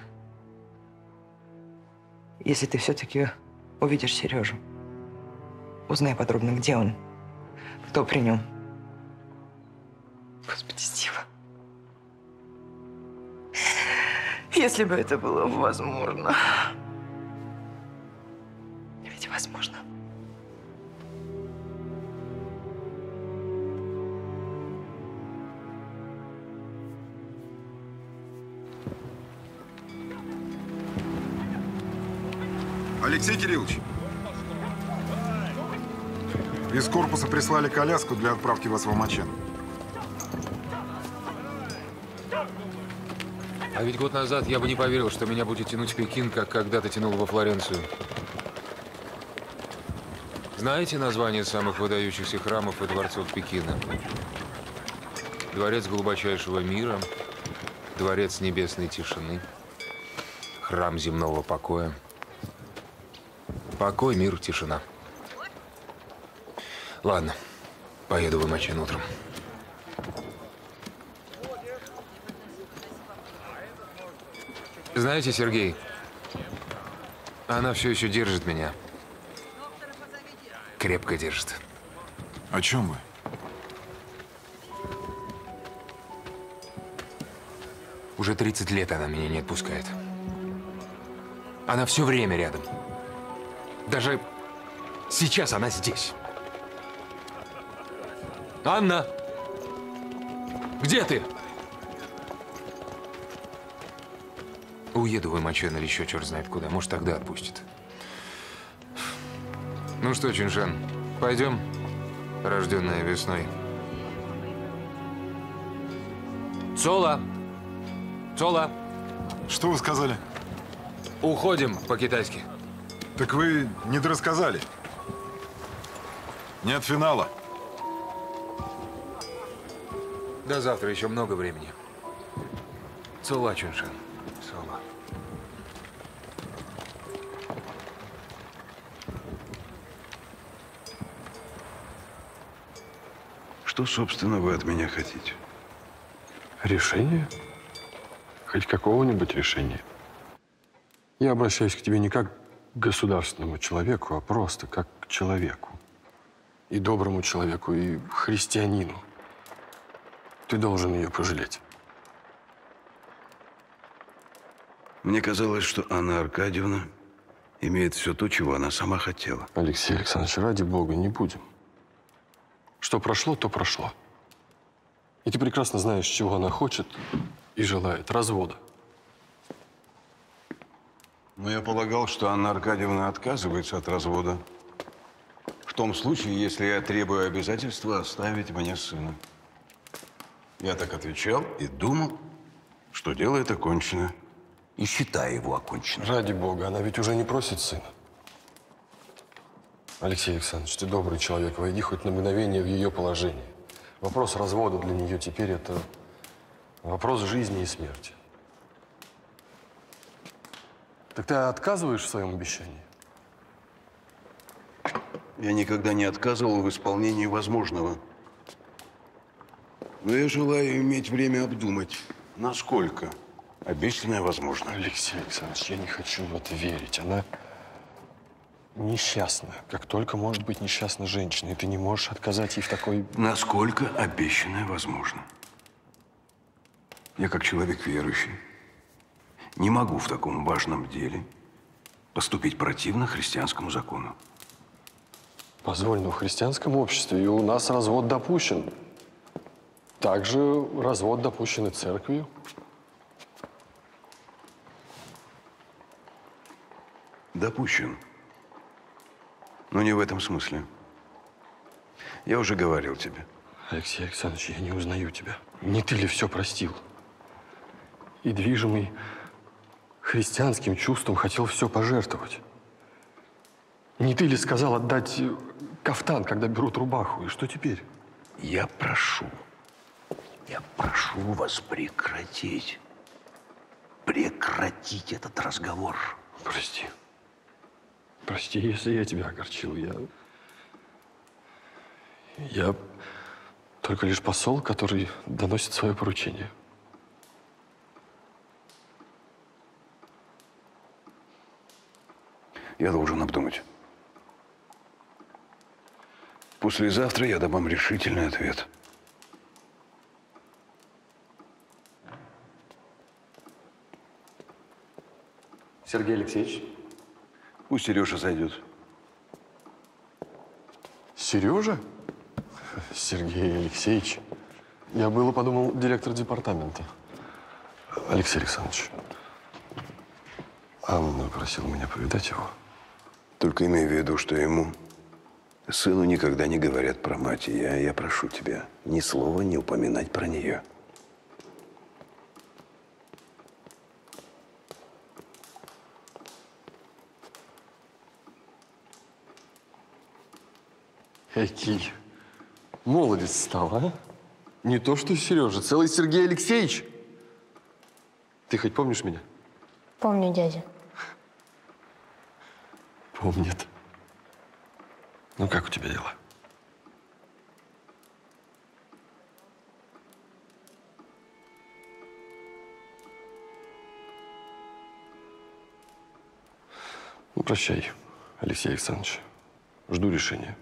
если ты все-таки увидишь Сережу, узнай подробно, где он, кто при нем. Господи, Стива, если бы это было возможно. Ведь возможно. Алексей Кириллович, из корпуса прислали коляску для отправки вас в Алмачен. А ведь год назад я бы не поверил, что меня будет тянуть в Пекин, как когда-то тянул во Флоренцию. Знаете название самых выдающихся храмов и дворцов Пекина? Дворец глубочайшего мира, дворец небесной тишины, храм земного покоя. Покой, мир, тишина. Ладно, поеду в Алмачен утром. Знаете, Сергей, она все еще держит меня. Крепко держит. О чем вы? Уже тридцать лет она меня не отпускает. Она все время рядом. Даже сейчас она здесь. Анна! Где ты? Уеду в Алмачен или еще черт знает куда. Может, тогда отпустит. Ну что, Чиншан, пойдем, рожденная весной. Цола! Цола! Что вы сказали? Уходим по-китайски. Так вы не дорассказали. Нет финала. До завтра еще много времени. Цола, Чуншан. Цола. Что, собственно, вы от меня хотите? Решение? Хоть какого-нибудь решения. Я обращаюсь к тебе не как к государственному человеку, а просто как к человеку. И доброму человеку, и христианину. Ты должен ее пожалеть. Мне казалось, что Анна Аркадьевна имеет все то, чего она сама хотела. Алексей Александрович, ради бога, не будем. Что прошло, то прошло. И ты прекрасно знаешь, чего она хочет и желает. Развода. Но я полагал, что Анна Аркадьевна отказывается от развода. В том случае, если я требую обязательства оставить мне сына. Я так отвечал и думал, что дело это кончено. И считаю его оконченным. Ради бога, она ведь уже не просит сына. Алексей Александрович, ты добрый человек, войди хоть на мгновение в ее положение. Вопрос развода для нее теперь это вопрос жизни и смерти. Так ты отказываешь в своем обещании? Я никогда не отказывал в исполнении возможного. Но я желаю иметь время обдумать, насколько обещанное возможно. Алексей Александрович, я не хочу в это верить. Она несчастна, как только может быть несчастна женщина. И ты не можешь отказать ей в такой… Насколько обещанное возможно. Я, как человек верующий, не могу в таком важном деле поступить противно христианскому закону. Позволь, но в христианском обществе и у нас развод допущен. Также развод допущен и церковью. Допущен. Но не в этом смысле. Я уже говорил тебе. Алексей Александрович, я не узнаю тебя. Не ты ли все простил? И движимый христианским чувством хотел все пожертвовать. Не ты ли сказал отдать кафтан, когда берут рубаху? И что теперь? Я прошу, я прошу вас прекратить. Прекратить этот разговор. Прости. Прости, если я тебя огорчил. Я… Я только лишь посол, который доносит свое поручение. Я должен обдумать. Послезавтра я дам вам решительный ответ. Сергей Алексеевич? Пусть Сережа зайдет. Сережа? Сергей Алексеевич? Я было подумал, директор департамента. Алексей Александрович, Анна просила меня повидать его. Только имей в виду, что ему, сыну, никогда не говорят про мать. И я, я прошу тебя, ни слова не упоминать про нее. Какий молодец стал, а? Не то что Сережа, целый Сергей Алексеевич. Ты хоть помнишь меня? Помню, дядя. Помнит. Ну, как у тебя дела? Ну, прощай, Алексей Александрович. Жду решения.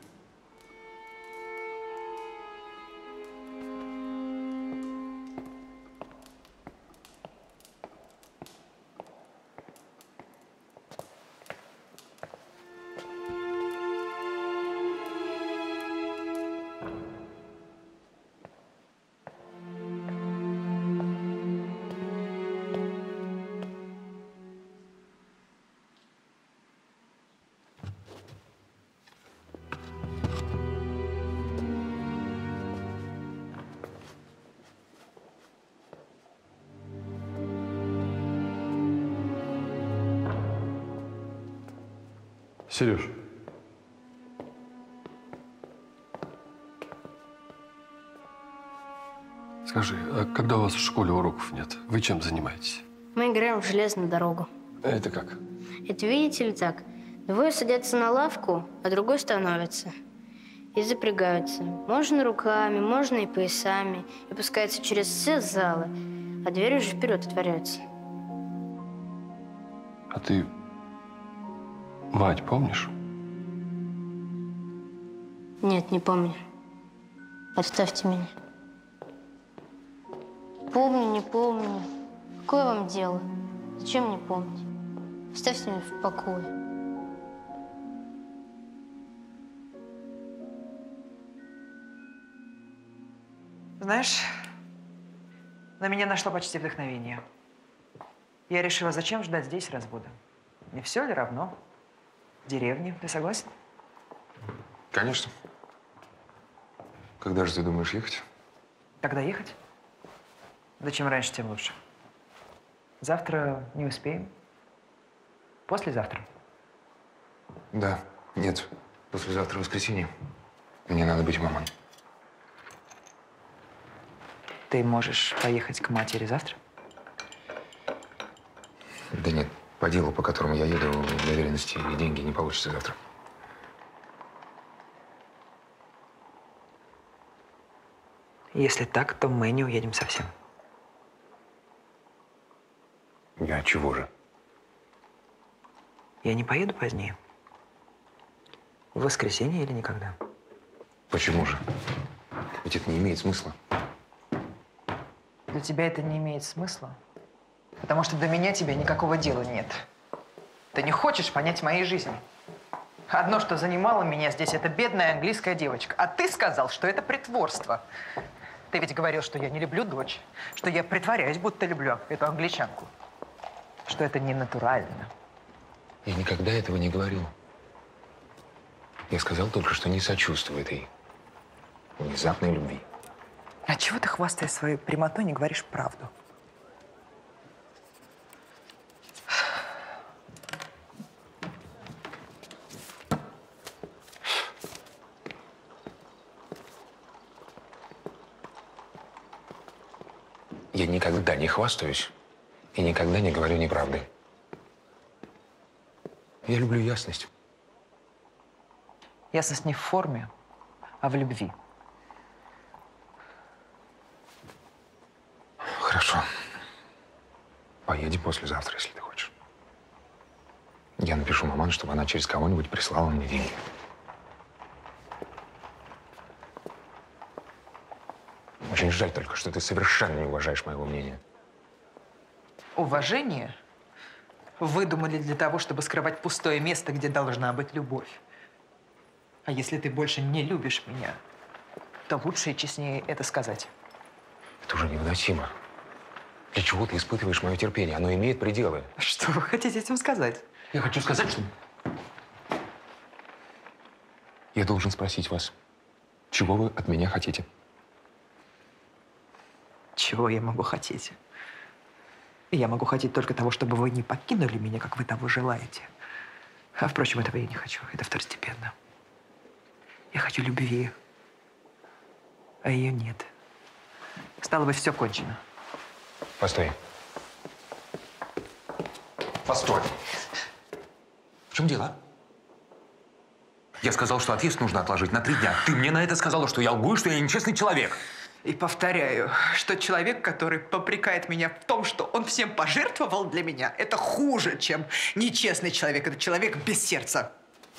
Сереж. Скажи, а когда у вас в школе уроков нет, вы чем занимаетесь? Мы играем в железную дорогу. Это как? Это видите ли так? Двое садятся на лавку, а другой становится. И запрягаются. Можно руками, можно и поясами. И пускаются через все залы. А двери уже вперед отворяются. А ты мать помнишь? Нет, не помню. Оставьте меня. Помню, не помню. Какое вам дело? Зачем мне помнить? Оставьте меня в покое. Знаешь, на меня нашло почти вдохновение. Я решила, зачем ждать здесь развода? Не все ли равно? В деревне. Ты согласен? Конечно. Когда же ты думаешь ехать? Тогда ехать? Да чем раньше, тем лучше. Завтра не успеем. Послезавтра. Да. Нет. Послезавтра воскресенье. Мне надо быть у мамы. Ты можешь поехать к матери завтра? Да нет. По делу, по которому я еду, доверенности и деньги не получится завтра. Если так, то мы не уедем совсем. Я чего же? Я не поеду позднее. В воскресенье или никогда. Почему же? Ведь это не имеет смысла. Для тебя это не имеет смысла? Потому что до меня тебе никакого дела нет. Ты не хочешь понять моей жизни. Одно, что занимало меня здесь, это бедная английская девочка. А ты сказал, что это притворство. Ты ведь говорил, что я не люблю дочь, что я притворяюсь, будто люблю эту англичанку. Что это не натурально. Я никогда этого не говорил. Я сказал только, что не сочувствую этой внезапной любви. А чего ты, хвастаясь своей прямотой, не говоришь правду? Я никогда не хвастаюсь и никогда не говорю неправды. Я люблю ясность. Ясность не в форме, а в любви. Хорошо. Поедем послезавтра, если ты хочешь. Я напишу маман, чтобы она через кого-нибудь прислала мне деньги. Очень жаль только, что ты совершенно не уважаешь моего мнения. Уважение выдумали для того, чтобы скрывать пустое место, где должна быть любовь. А если ты больше не любишь меня, то лучше и честнее это сказать. Это уже невыносимо. Для чего ты испытываешь мое терпение? Оно имеет пределы. Что вы хотите этим сказать? Я хочу сказать, что… Я должен спросить вас, чего вы от меня хотите? Чего я могу хотеть? Я могу хотеть только того, чтобы вы не покинули меня, как вы того желаете. А, впрочем, этого я не хочу. Это второстепенно. Я хочу любви, а ее нет. Стало быть, все кончено. Постой. Постой. В чем дело? Я сказал, что отъезд нужно отложить на три дня. Ты мне на это сказала, что я лгу, что я нечестный человек. И повторяю, что человек, который попрекает меня в том, что он всем пожертвовал для меня, это хуже, чем нечестный человек. Это человек без сердца.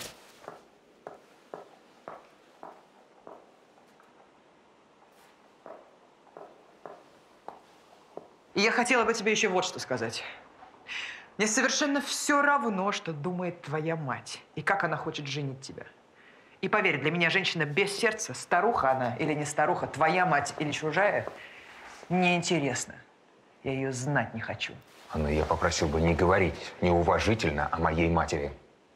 И я хотела бы тебе еще вот что сказать. Мне совершенно все равно, что думает твоя мать и как она хочет женить тебя. И поверь, для меня женщина без сердца, старуха она или не старуха, твоя мать или чужая, неинтересно. Я ее знать не хочу. Анна, я попросил бы не говорить неуважительно о моей матери.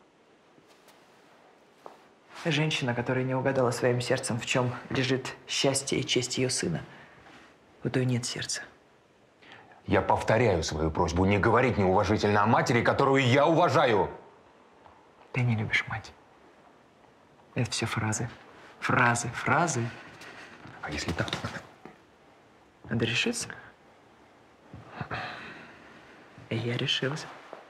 Женщина, которая не угадала своим сердцем, в чем лежит счастье и честь ее сына, у той нет сердца. Я повторяю свою просьбу не говорить неуважительно о матери, которую я уважаю. Ты не любишь мать. Это все фразы. Фразы, фразы. А если так? Надо решиться. И я решился.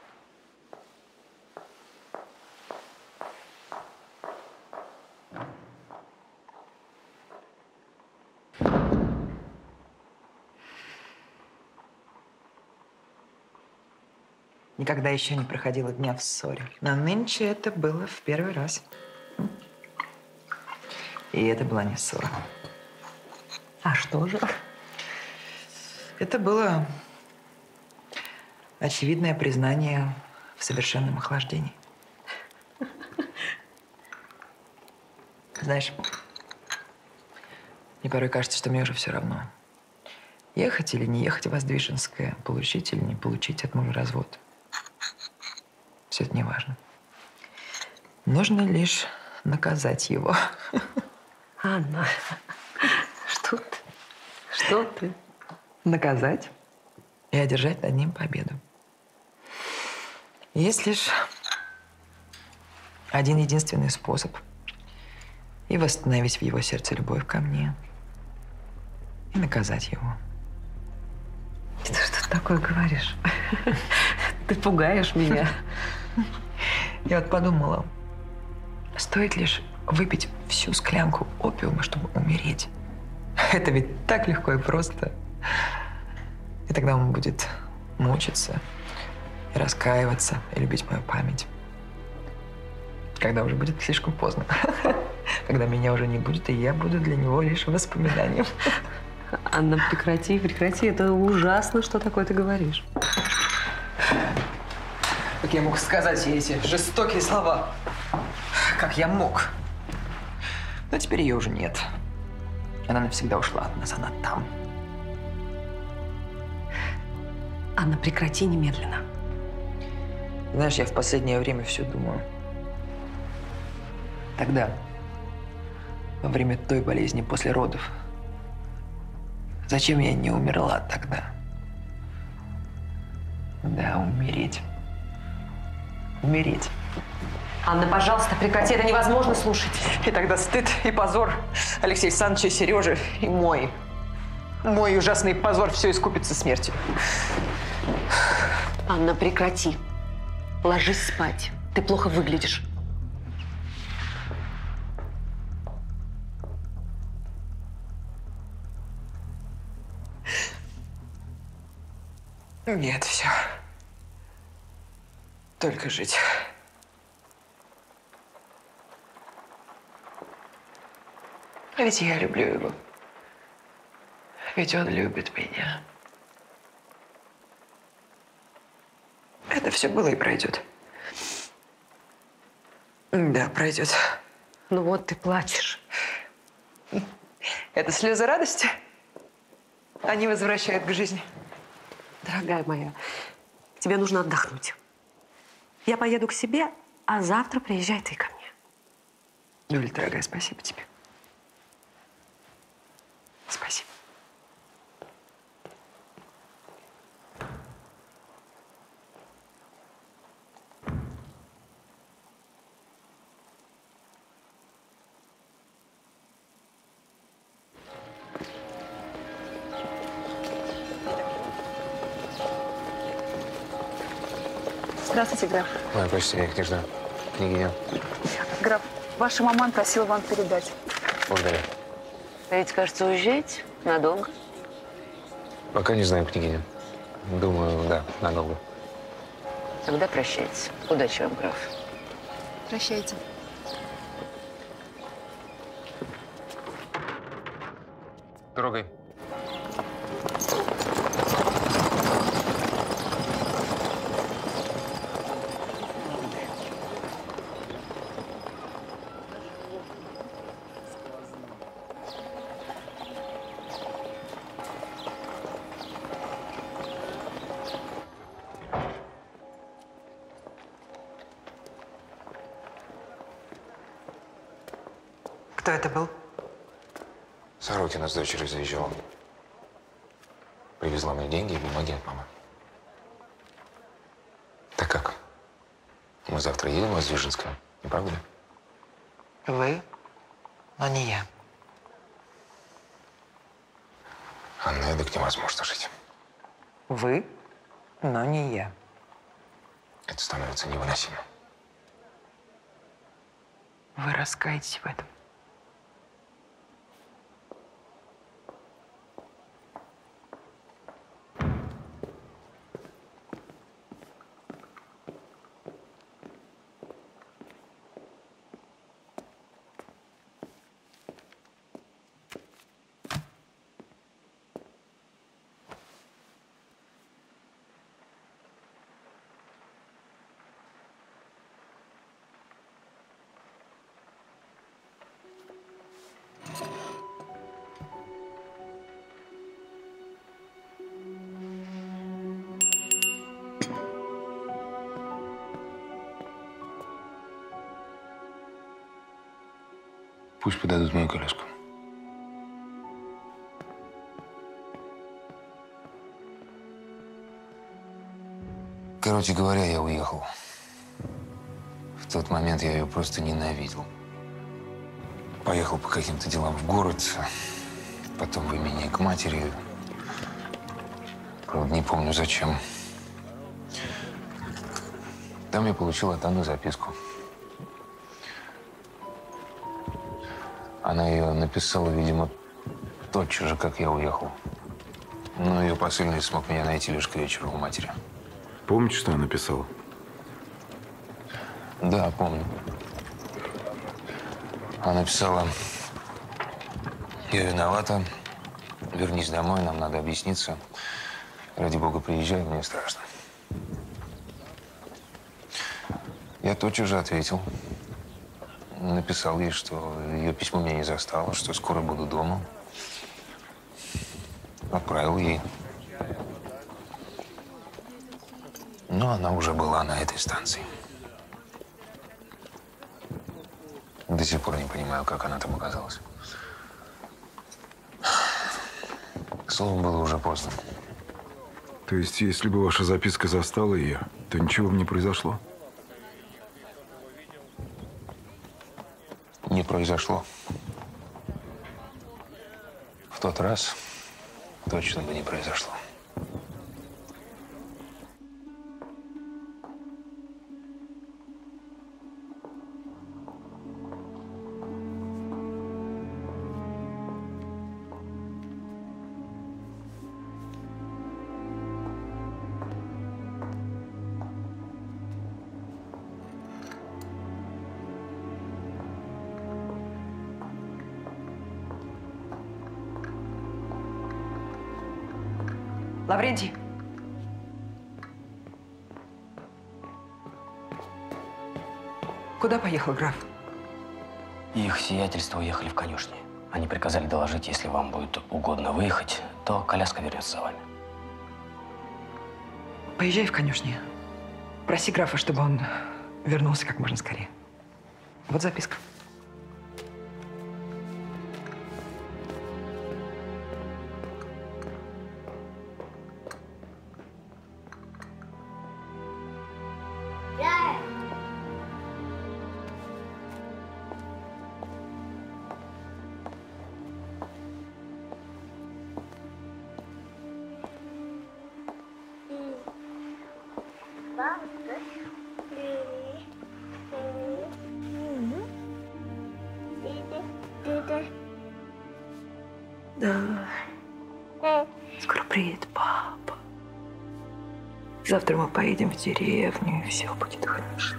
Никогда еще не проходило дня в ссоре. Но нынче это было в первый раз. И это была не ссора. А что же? Это было очевидное признание в совершенном охлаждении. Знаешь, мне порой кажется, что мне уже все равно. Ехать или не ехать в Воздвиженское, получить или не получить от мужа развод. Все это не важно. Нужно лишь наказать его. Анна, что ты? Что ты? Наказать и одержать над ним победу. Есть лишь один единственный способ. И восстановить в его сердце любовь ко мне. И наказать его. Ты что такое говоришь? Ты пугаешь меня. Я вот подумала, стоит лишь выпить всю склянку опиума, чтобы умереть. Это ведь так легко и просто. И тогда он будет мучиться, и раскаиваться, и любить мою память. Когда уже будет слишком поздно. Когда меня уже не будет, и я буду для него лишь воспоминанием. Анна, прекрати, прекрати. Это ужасно, что такое ты говоришь. Как я мог сказать ей эти жестокие слова? Как я мог? Но теперь ее уже нет. Она навсегда ушла от нас, она там. Анна, прекрати немедленно. Знаешь, я в последнее время все думаю. Тогда, во время той болезни после родов, зачем я не умерла тогда? Да, умереть. Умереть. Анна, пожалуйста, прекрати, это невозможно слушать. И тогда стыд и позор Алексея Александровича, Сережи и мой. Мой ужасный позор все искупится смертью. Анна, прекрати. Ложись спать. Ты плохо выглядишь. Нет, все. Только жить. А ведь я люблю его. Ведь он любит меня. Это все было и пройдет. Да, пройдет. Ну вот ты плачешь. Это слезы радости? Они возвращают к жизни. Дорогая моя, тебе нужно отдохнуть. Я поеду к себе, а завтра приезжай ты ко мне. Юля, дорогая, спасибо тебе. Спасибо. Здравствуйте, граф. Ой, почти, я их не жду. Княгиня. Граф, ваша маман просила вам передать. Благодарю. А ведь, кажется, уезжаете надолго. Пока не знаю, княгиня. Думаю, да, надолго. Тогда прощайте. Удачи вам, граф. Прощайте. Трогай. Кто это был? Сорокина с дочерью заезжала. Привезла мне деньги и бумаги от мамы. Так как? Мы завтра едем в Воздвиженское, не правда ли? Вы, но не я. Анна, эдак невозможно жить. Вы, но не я. Это становится невыносимо. Вы раскаетесь в этом. Пусть подадут мою коляску. Короче говоря, я уехал. В тот момент я ее просто ненавидел. Поехал по каким-то делам в город, потом в имение к матери. Правда, не помню зачем. Там я получил от Анны записку. Она ее написала, видимо, тотчас же, как я уехал. Но ее посыльный смог меня найти лишь к вечеру у матери. Помните, что она написала? Да, помню. Она написала: я виновата, вернись домой, нам надо объясниться. Ради бога, приезжай, мне страшно. Я тотчас же ответил. Написал ей, что ее письмо меня не застало, что скоро буду дома. Отправил ей. Но она уже была на этой станции. До сих пор не понимаю, как она там оказалась. Словом, было уже поздно. То есть, если бы ваша записка застала ее, то ничего бы не произошло? Не произошло. В тот раз точно бы не произошло. Лаврентий. Куда поехал граф? Их сиятельство уехали в конюшни. Они приказали доложить, если вам будет угодно выехать, то коляска вернется за вами. Поезжай в конюшни. Проси графа, чтобы он вернулся как можно скорее. Вот записка. Да. Скоро приедет папа. Завтра мы поедем в деревню, и все будет хорошо.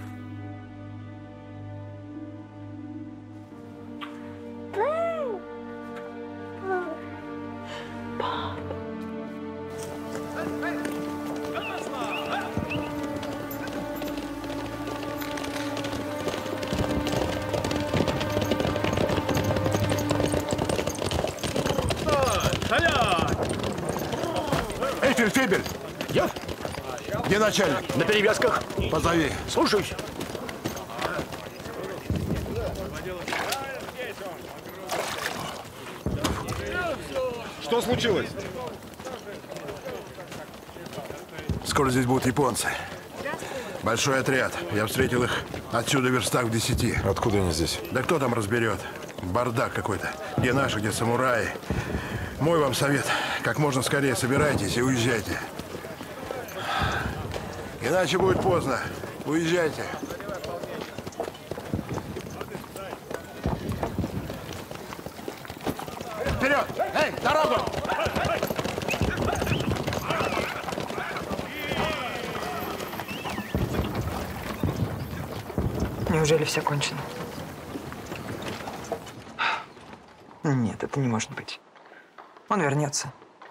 Эй, фельдфебель! Я? Где начальник? На перевязках. Позови. Слушаюсь. Что случилось? Скоро здесь будут японцы. Большой отряд. Я встретил их отсюда в верстах в десяти. Откуда они здесь? Да кто там разберет? Бардак какой-то. Где наши, где самураи. Мой вам совет. Как можно скорее собирайтесь и уезжайте. Иначе будет поздно. Уезжайте. Вперед! Эй, дорогу! Неужели все кончено? Нет, это не может быть. Он вернется.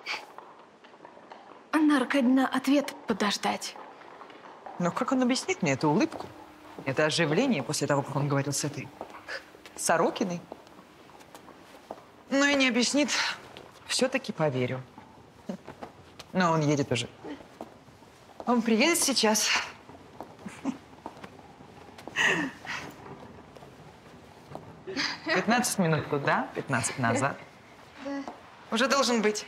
Анна Аркадьевна, ответ подождать. Но как он объяснит мне эту улыбку? Это оживление после того, как он говорил с этой Сорокиной? Ну и не объяснит. Все-таки поверю. Но он едет уже. Он приедет сейчас. пятнадцать минут туда, пятнадцать назад. Да. Уже должен быть.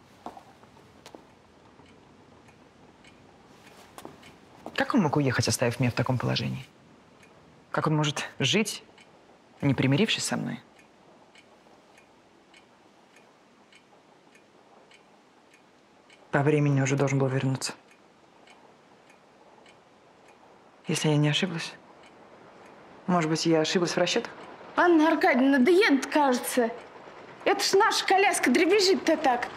Как он мог уехать, оставив меня в таком положении? Как он может жить, не примирившись со мной? По времени уже должен был вернуться. Если я не ошиблась. Может быть, я ошиблась в расчетах? Анна Аркадьевна, да едет, кажется. Это ж наша коляска дребезжит-то так.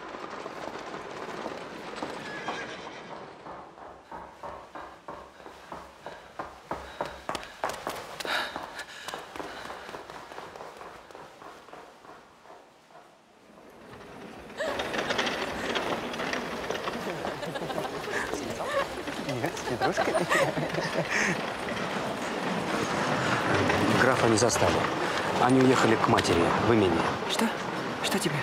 Графа не застали. Они уехали к матери в имение. Что? Что тебе?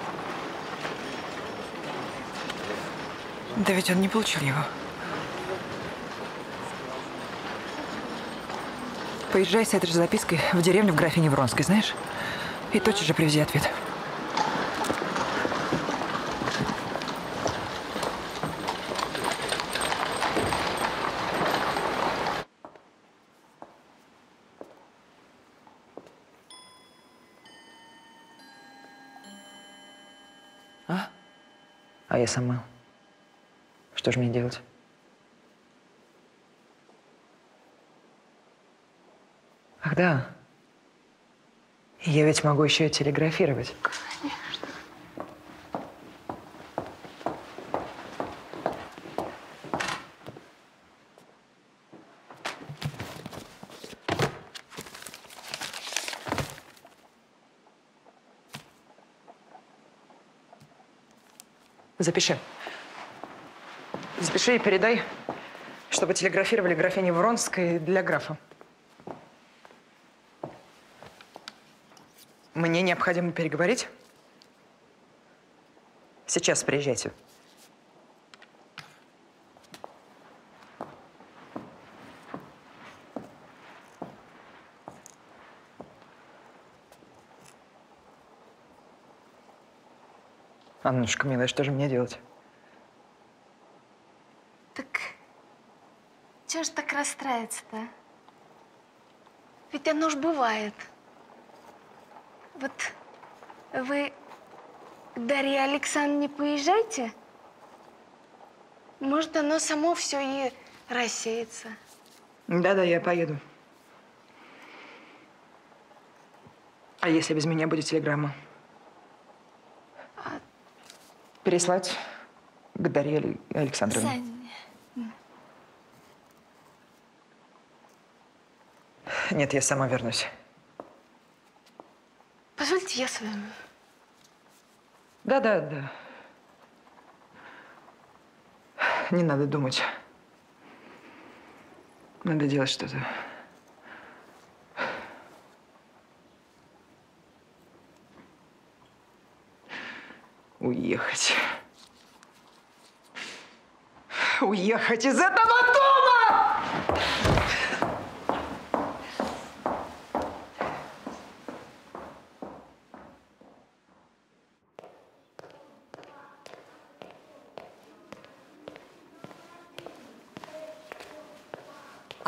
Да ведь он не получил его. Поезжай с этой же запиской в деревню в графине Вронской, знаешь? И тотчас же привези ответ. А? А я сама. Что же мне делать? Ах, да. Я ведь могу еще и телеграфировать. Конечно. Запиши. Запиши и передай, чтобы телеграфировали графине Вронской для графа. Мне необходимо переговорить. Сейчас приезжайте. Аннушка, милая, что же мне делать? Так чего ж так расстраиваться-то? Ведь оно ж бывает. Вот вы к Дарье Александровне поезжайте, может, оно само все и рассеется. Да-да, я поеду. А если без меня будет телеграмма? А... Переслать к Дарье Александровне. Сань. Нет, я сама вернусь. Позвольте, я с вами. Да-да, да. Не надо думать. Надо делать что-то. Уехать. Уехать из этого дома!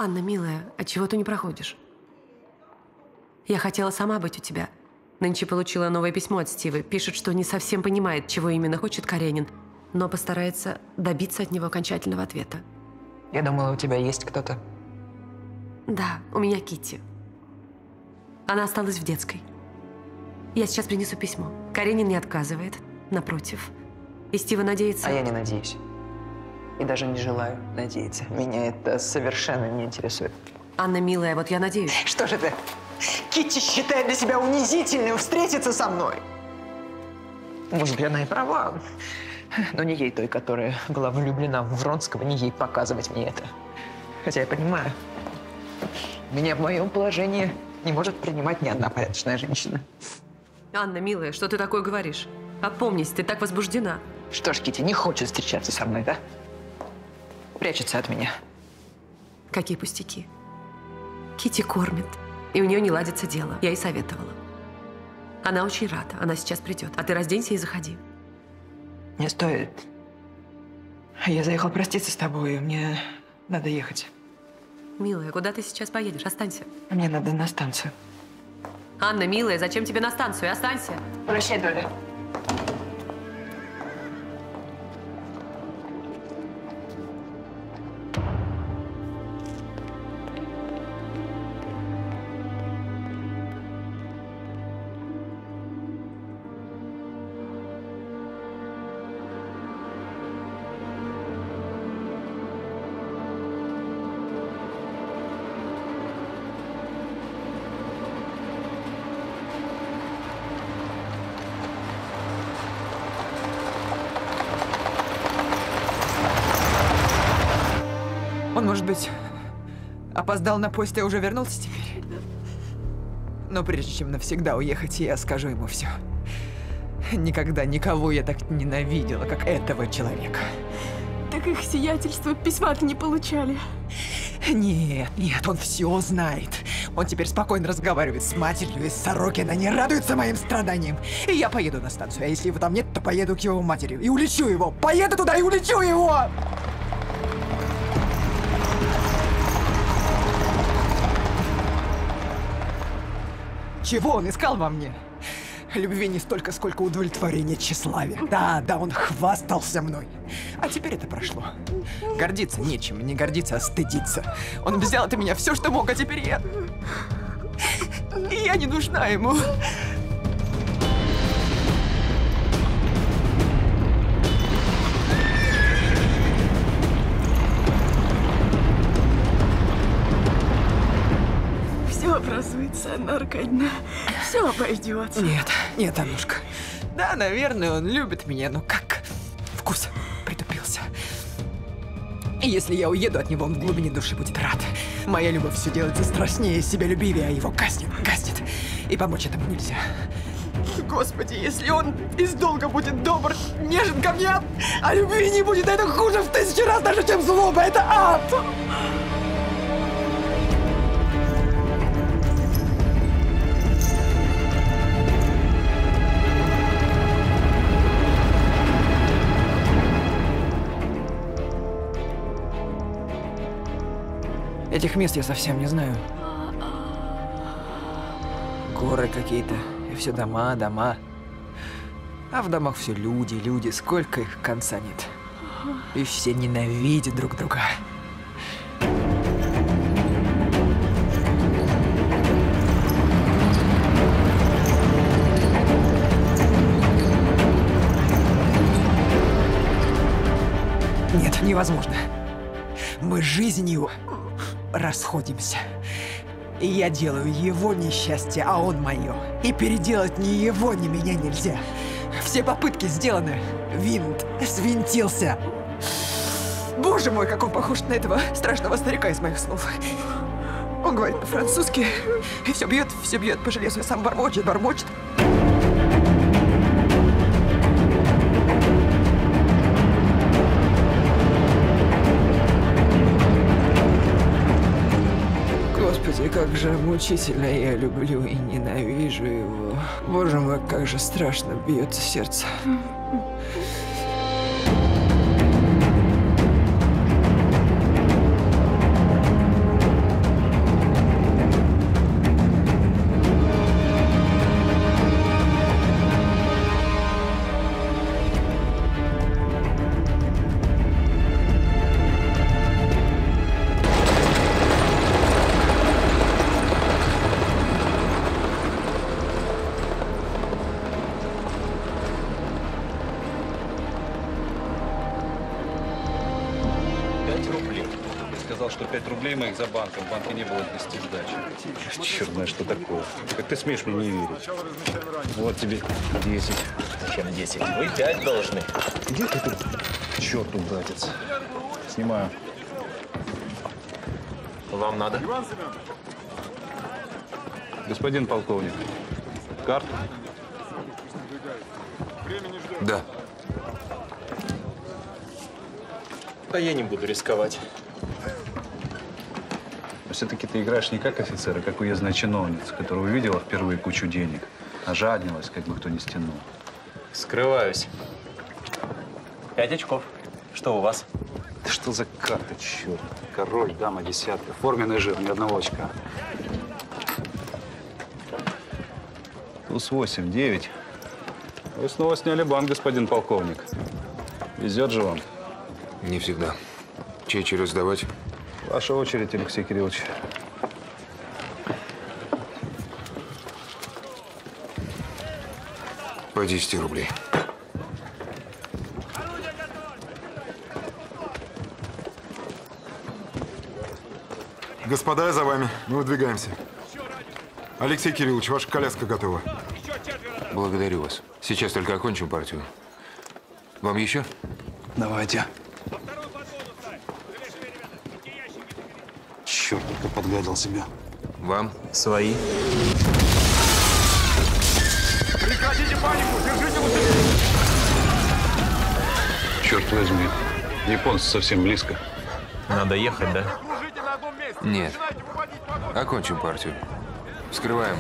Анна, милая, а чего ты не проходишь? Я хотела сама быть у тебя. Нынче получила новое письмо от Стивы. Пишет, что не совсем понимает, чего именно хочет Каренин, но постарается добиться от него окончательного ответа. Я думала, у тебя есть кто-то. Да, у меня Китти. Она осталась в детской. Я сейчас принесу письмо. Каренин не отказывает, напротив. И Стива надеется… А я не надеюсь. И даже не желаю надеяться. Меня это совершенно не интересует. Анна, милая, вот я надеюсь. Что же ты? Китти считает для себя унизительным встретиться со мной. Может быть, она и права. Но не ей той, которая была влюблена в Вронского, не ей показывать мне это. Хотя я понимаю, меня в моем положении не может принимать ни одна порядочная женщина. Анна, милая, что ты такое говоришь? Опомнись, ты так возбуждена. Что ж, Китти не хочет встречаться со мной, да? Прячется от меня. Какие пустяки. Китти кормит, и у нее не ладится дело. Я ей советовала. Она очень рада. Она сейчас придет. А ты разденься и заходи. Не стоит. Я заехал проститься с тобой. Мне надо ехать. Милая, куда ты сейчас поедешь? Останься. Мне надо на станцию. Анна, милая, зачем тебе на станцию? Останься. Прощай, Доля. Он, может быть, опоздал на поезд и уже вернулся теперь? Но прежде чем навсегда уехать, я скажу ему все. Никогда никого я так ненавидела, как этого человека. Так их сиятельство письма-то не получали. Нет, нет, он все знает. Он теперь спокойно разговаривает с матерью из Сорокина, не радуется моим страданиям. И я поеду на станцию, а если его там нет, то поеду к его матери и улечу его. Поеду туда и улечу его! Чего он искал во мне? Любви не столько, сколько удовлетворения тщеславия. Да, да, он хвастался мной. А теперь это прошло. Гордиться нечем, не гордиться, а стыдиться. Он взял от меня все, что мог, а теперь я… И я не нужна ему. Все образуется, Анна Аркадьевна. Все обойдется. Нет, нет, Аннушка. Да, наверное, он любит меня, но как вкус притупился. И если я уеду от него, он в глубине души будет рад. Моя любовь все делается страшнее, себялюбивее, а его гаснет, гаснет. И помочь этому нельзя. Господи, если он из долга будет добр, нежен ко мне, а любви не будет, это хуже в тысячу раз даже, чем злоба. Это ад! Этих мест я совсем не знаю. Горы какие-то, и все дома, дома. А в домах все люди, люди, сколько их конца нет. И все ненавидят друг друга. Нет, невозможно. Мы жизнью расходимся. И я делаю его несчастье, а он мое. И переделать ни его, ни меня нельзя. Все попытки сделаны. Винт свинтился. Боже мой, как он похож на этого страшного старика из моих снов. Он говорит по-французски и все бьет, все бьет по железу, и сам бормочет, бормочет. Господи, как же мучительно я люблю и ненавижу его. Боже мой, как же страшно бьется сердце. что пять рублей моих за банком. В банке не было двести сдачи. Черт знает, что такое. Как ты смеешь мне не верить? Вот тебе десять. Зачем десять? Вы пять должны. Где ты тут? К черту, братец. Снимаю. Вам надо? Господин полковник, карту? Да. А я не буду рисковать. Все-таки ты играешь не как офицер, а как уездная чиновница, которая увидела впервые кучу денег, ожаднилась, как бы кто ни стянул. Скрываюсь. Пять очков. Что у вас? Да что за карта, черт? Король, дама, десятка. Форменный жир, ни одного очка. Туз восемь, девять. Вы снова сняли банк, господин полковник. Везет же вам. Не всегда. Чей черед сдавать? Ваша очередь, Алексей Кириллович. По десять рублей. Господа, за вами. Мы выдвигаемся. Алексей Кириллович, ваша коляска готова. Благодарю вас. Сейчас только окончим партию. Вам еще? Давайте. Черт, ты подгадил себя. Вам? Свои. Прекратите панику! Держите лошадей! Черт возьми. Японцы совсем близко. Надо ехать, да? Нет. Окончим партию. Вскрываем.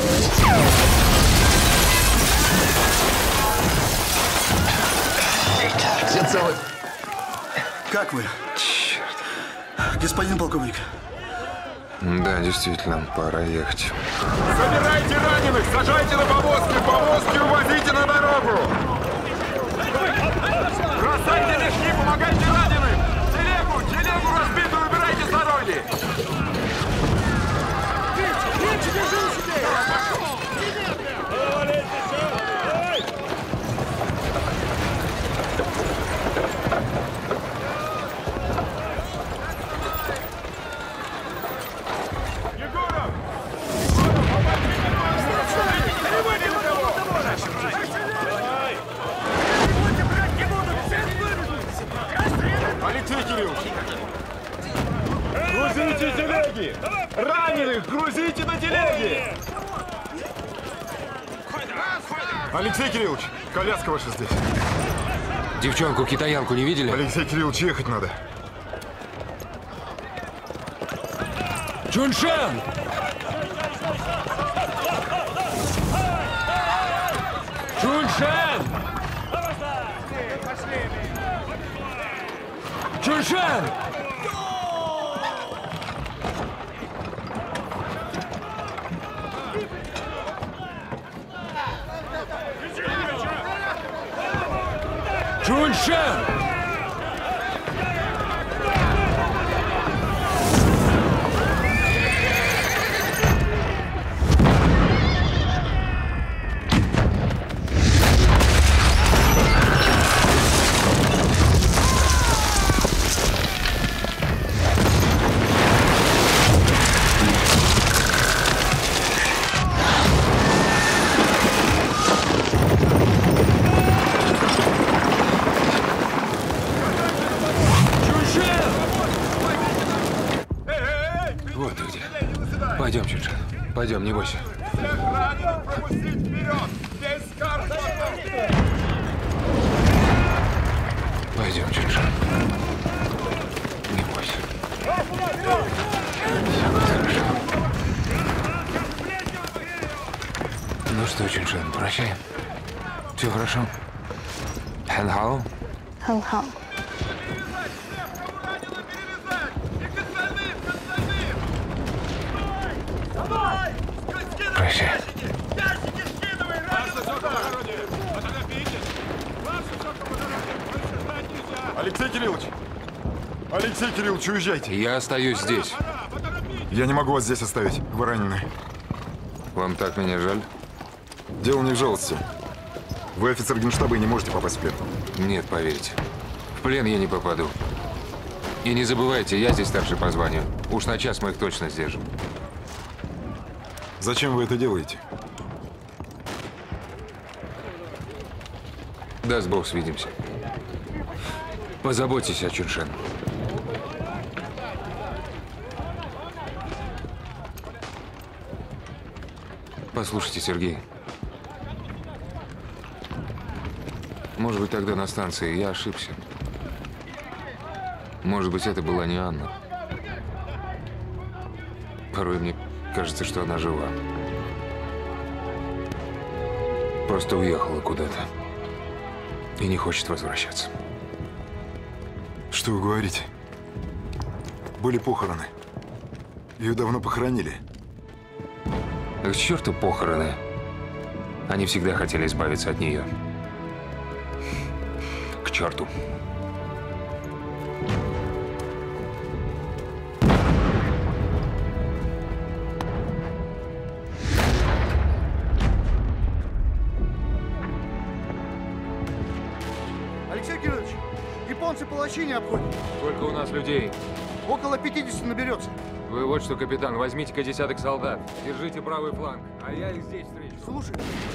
Все целы. Как вы? Черт. Господин полковник. Да, действительно, пора ехать. Собирайте раненых! Сажайте на повозки! Повозки увозите на дорогу! Бросайте мешки! Помогайте раненым! Телегу! Телегу разбитую убирайте с дороги! Речь, держи себе! Алексей Кириллович! Грузите телеги! Раненых грузите на телеги! Алексей Кириллович, коляска ваша здесь. Девчонку, китаянку не видели? Алексей Кириллович, ехать надо. Чуншен! Чуншен! Чуншен! Чуншен! Вот ты где. Пойдем, Чуншен. Пойдем, не бойся. Всех раненых пропустить вперед! Весь карт! Пойдем, Чуншен. Не бойся. Ну что, Чуншен, прощай. Все хорошо? Хэнхао? Хэнхао. Прощай. Алексей Кириллович! Алексей Кириллович, уезжайте. Я остаюсь здесь. Я не могу вас здесь оставить. Вы ранены. Вам так меня жаль? Дело не в жалости. Вы офицер генштаба и не можете попасть в плен. Нет, поверьте. В плен я не попаду. И не забывайте, я здесь старший по званию. Уж на час мы их точно сдержим. Зачем вы это делаете? Даст Бог, свидимся. Позаботьтесь о Чуншен. Послушайте, Сергей. Может быть, тогда на станции я ошибся. Может быть, это была не Анна. Порой мне кажется, что она жива. Просто уехала куда-то. И не хочет возвращаться. Что вы говорите? Были похороны. Ее давно похоронили. К черту похороны. Они всегда хотели избавиться от нее. К черту. Алексей Кириллович, японцы палачи не обходят. Сколько у нас людей? Около пятидесяти наберется. Вы вот что, капитан, возьмите-ка десяток солдат. Держите правый фланг, а я их здесь встречу. Слушай.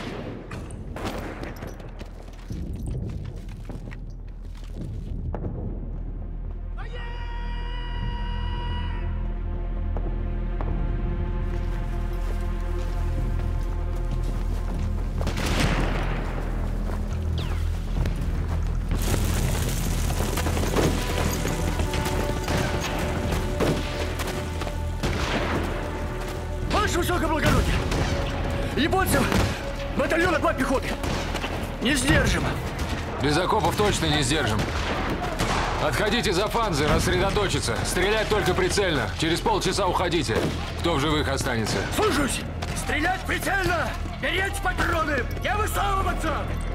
Ваше высокоблагородие! Японцев батальона два пехоты. Не сдержим. Без окопов точно не сдержим. Отходите за фанзы, рассредоточиться. Стрелять только прицельно. Через полчаса уходите. Кто в живых останется? Слушаюсь! Стрелять прицельно! Беречь патроны! Не высовываться!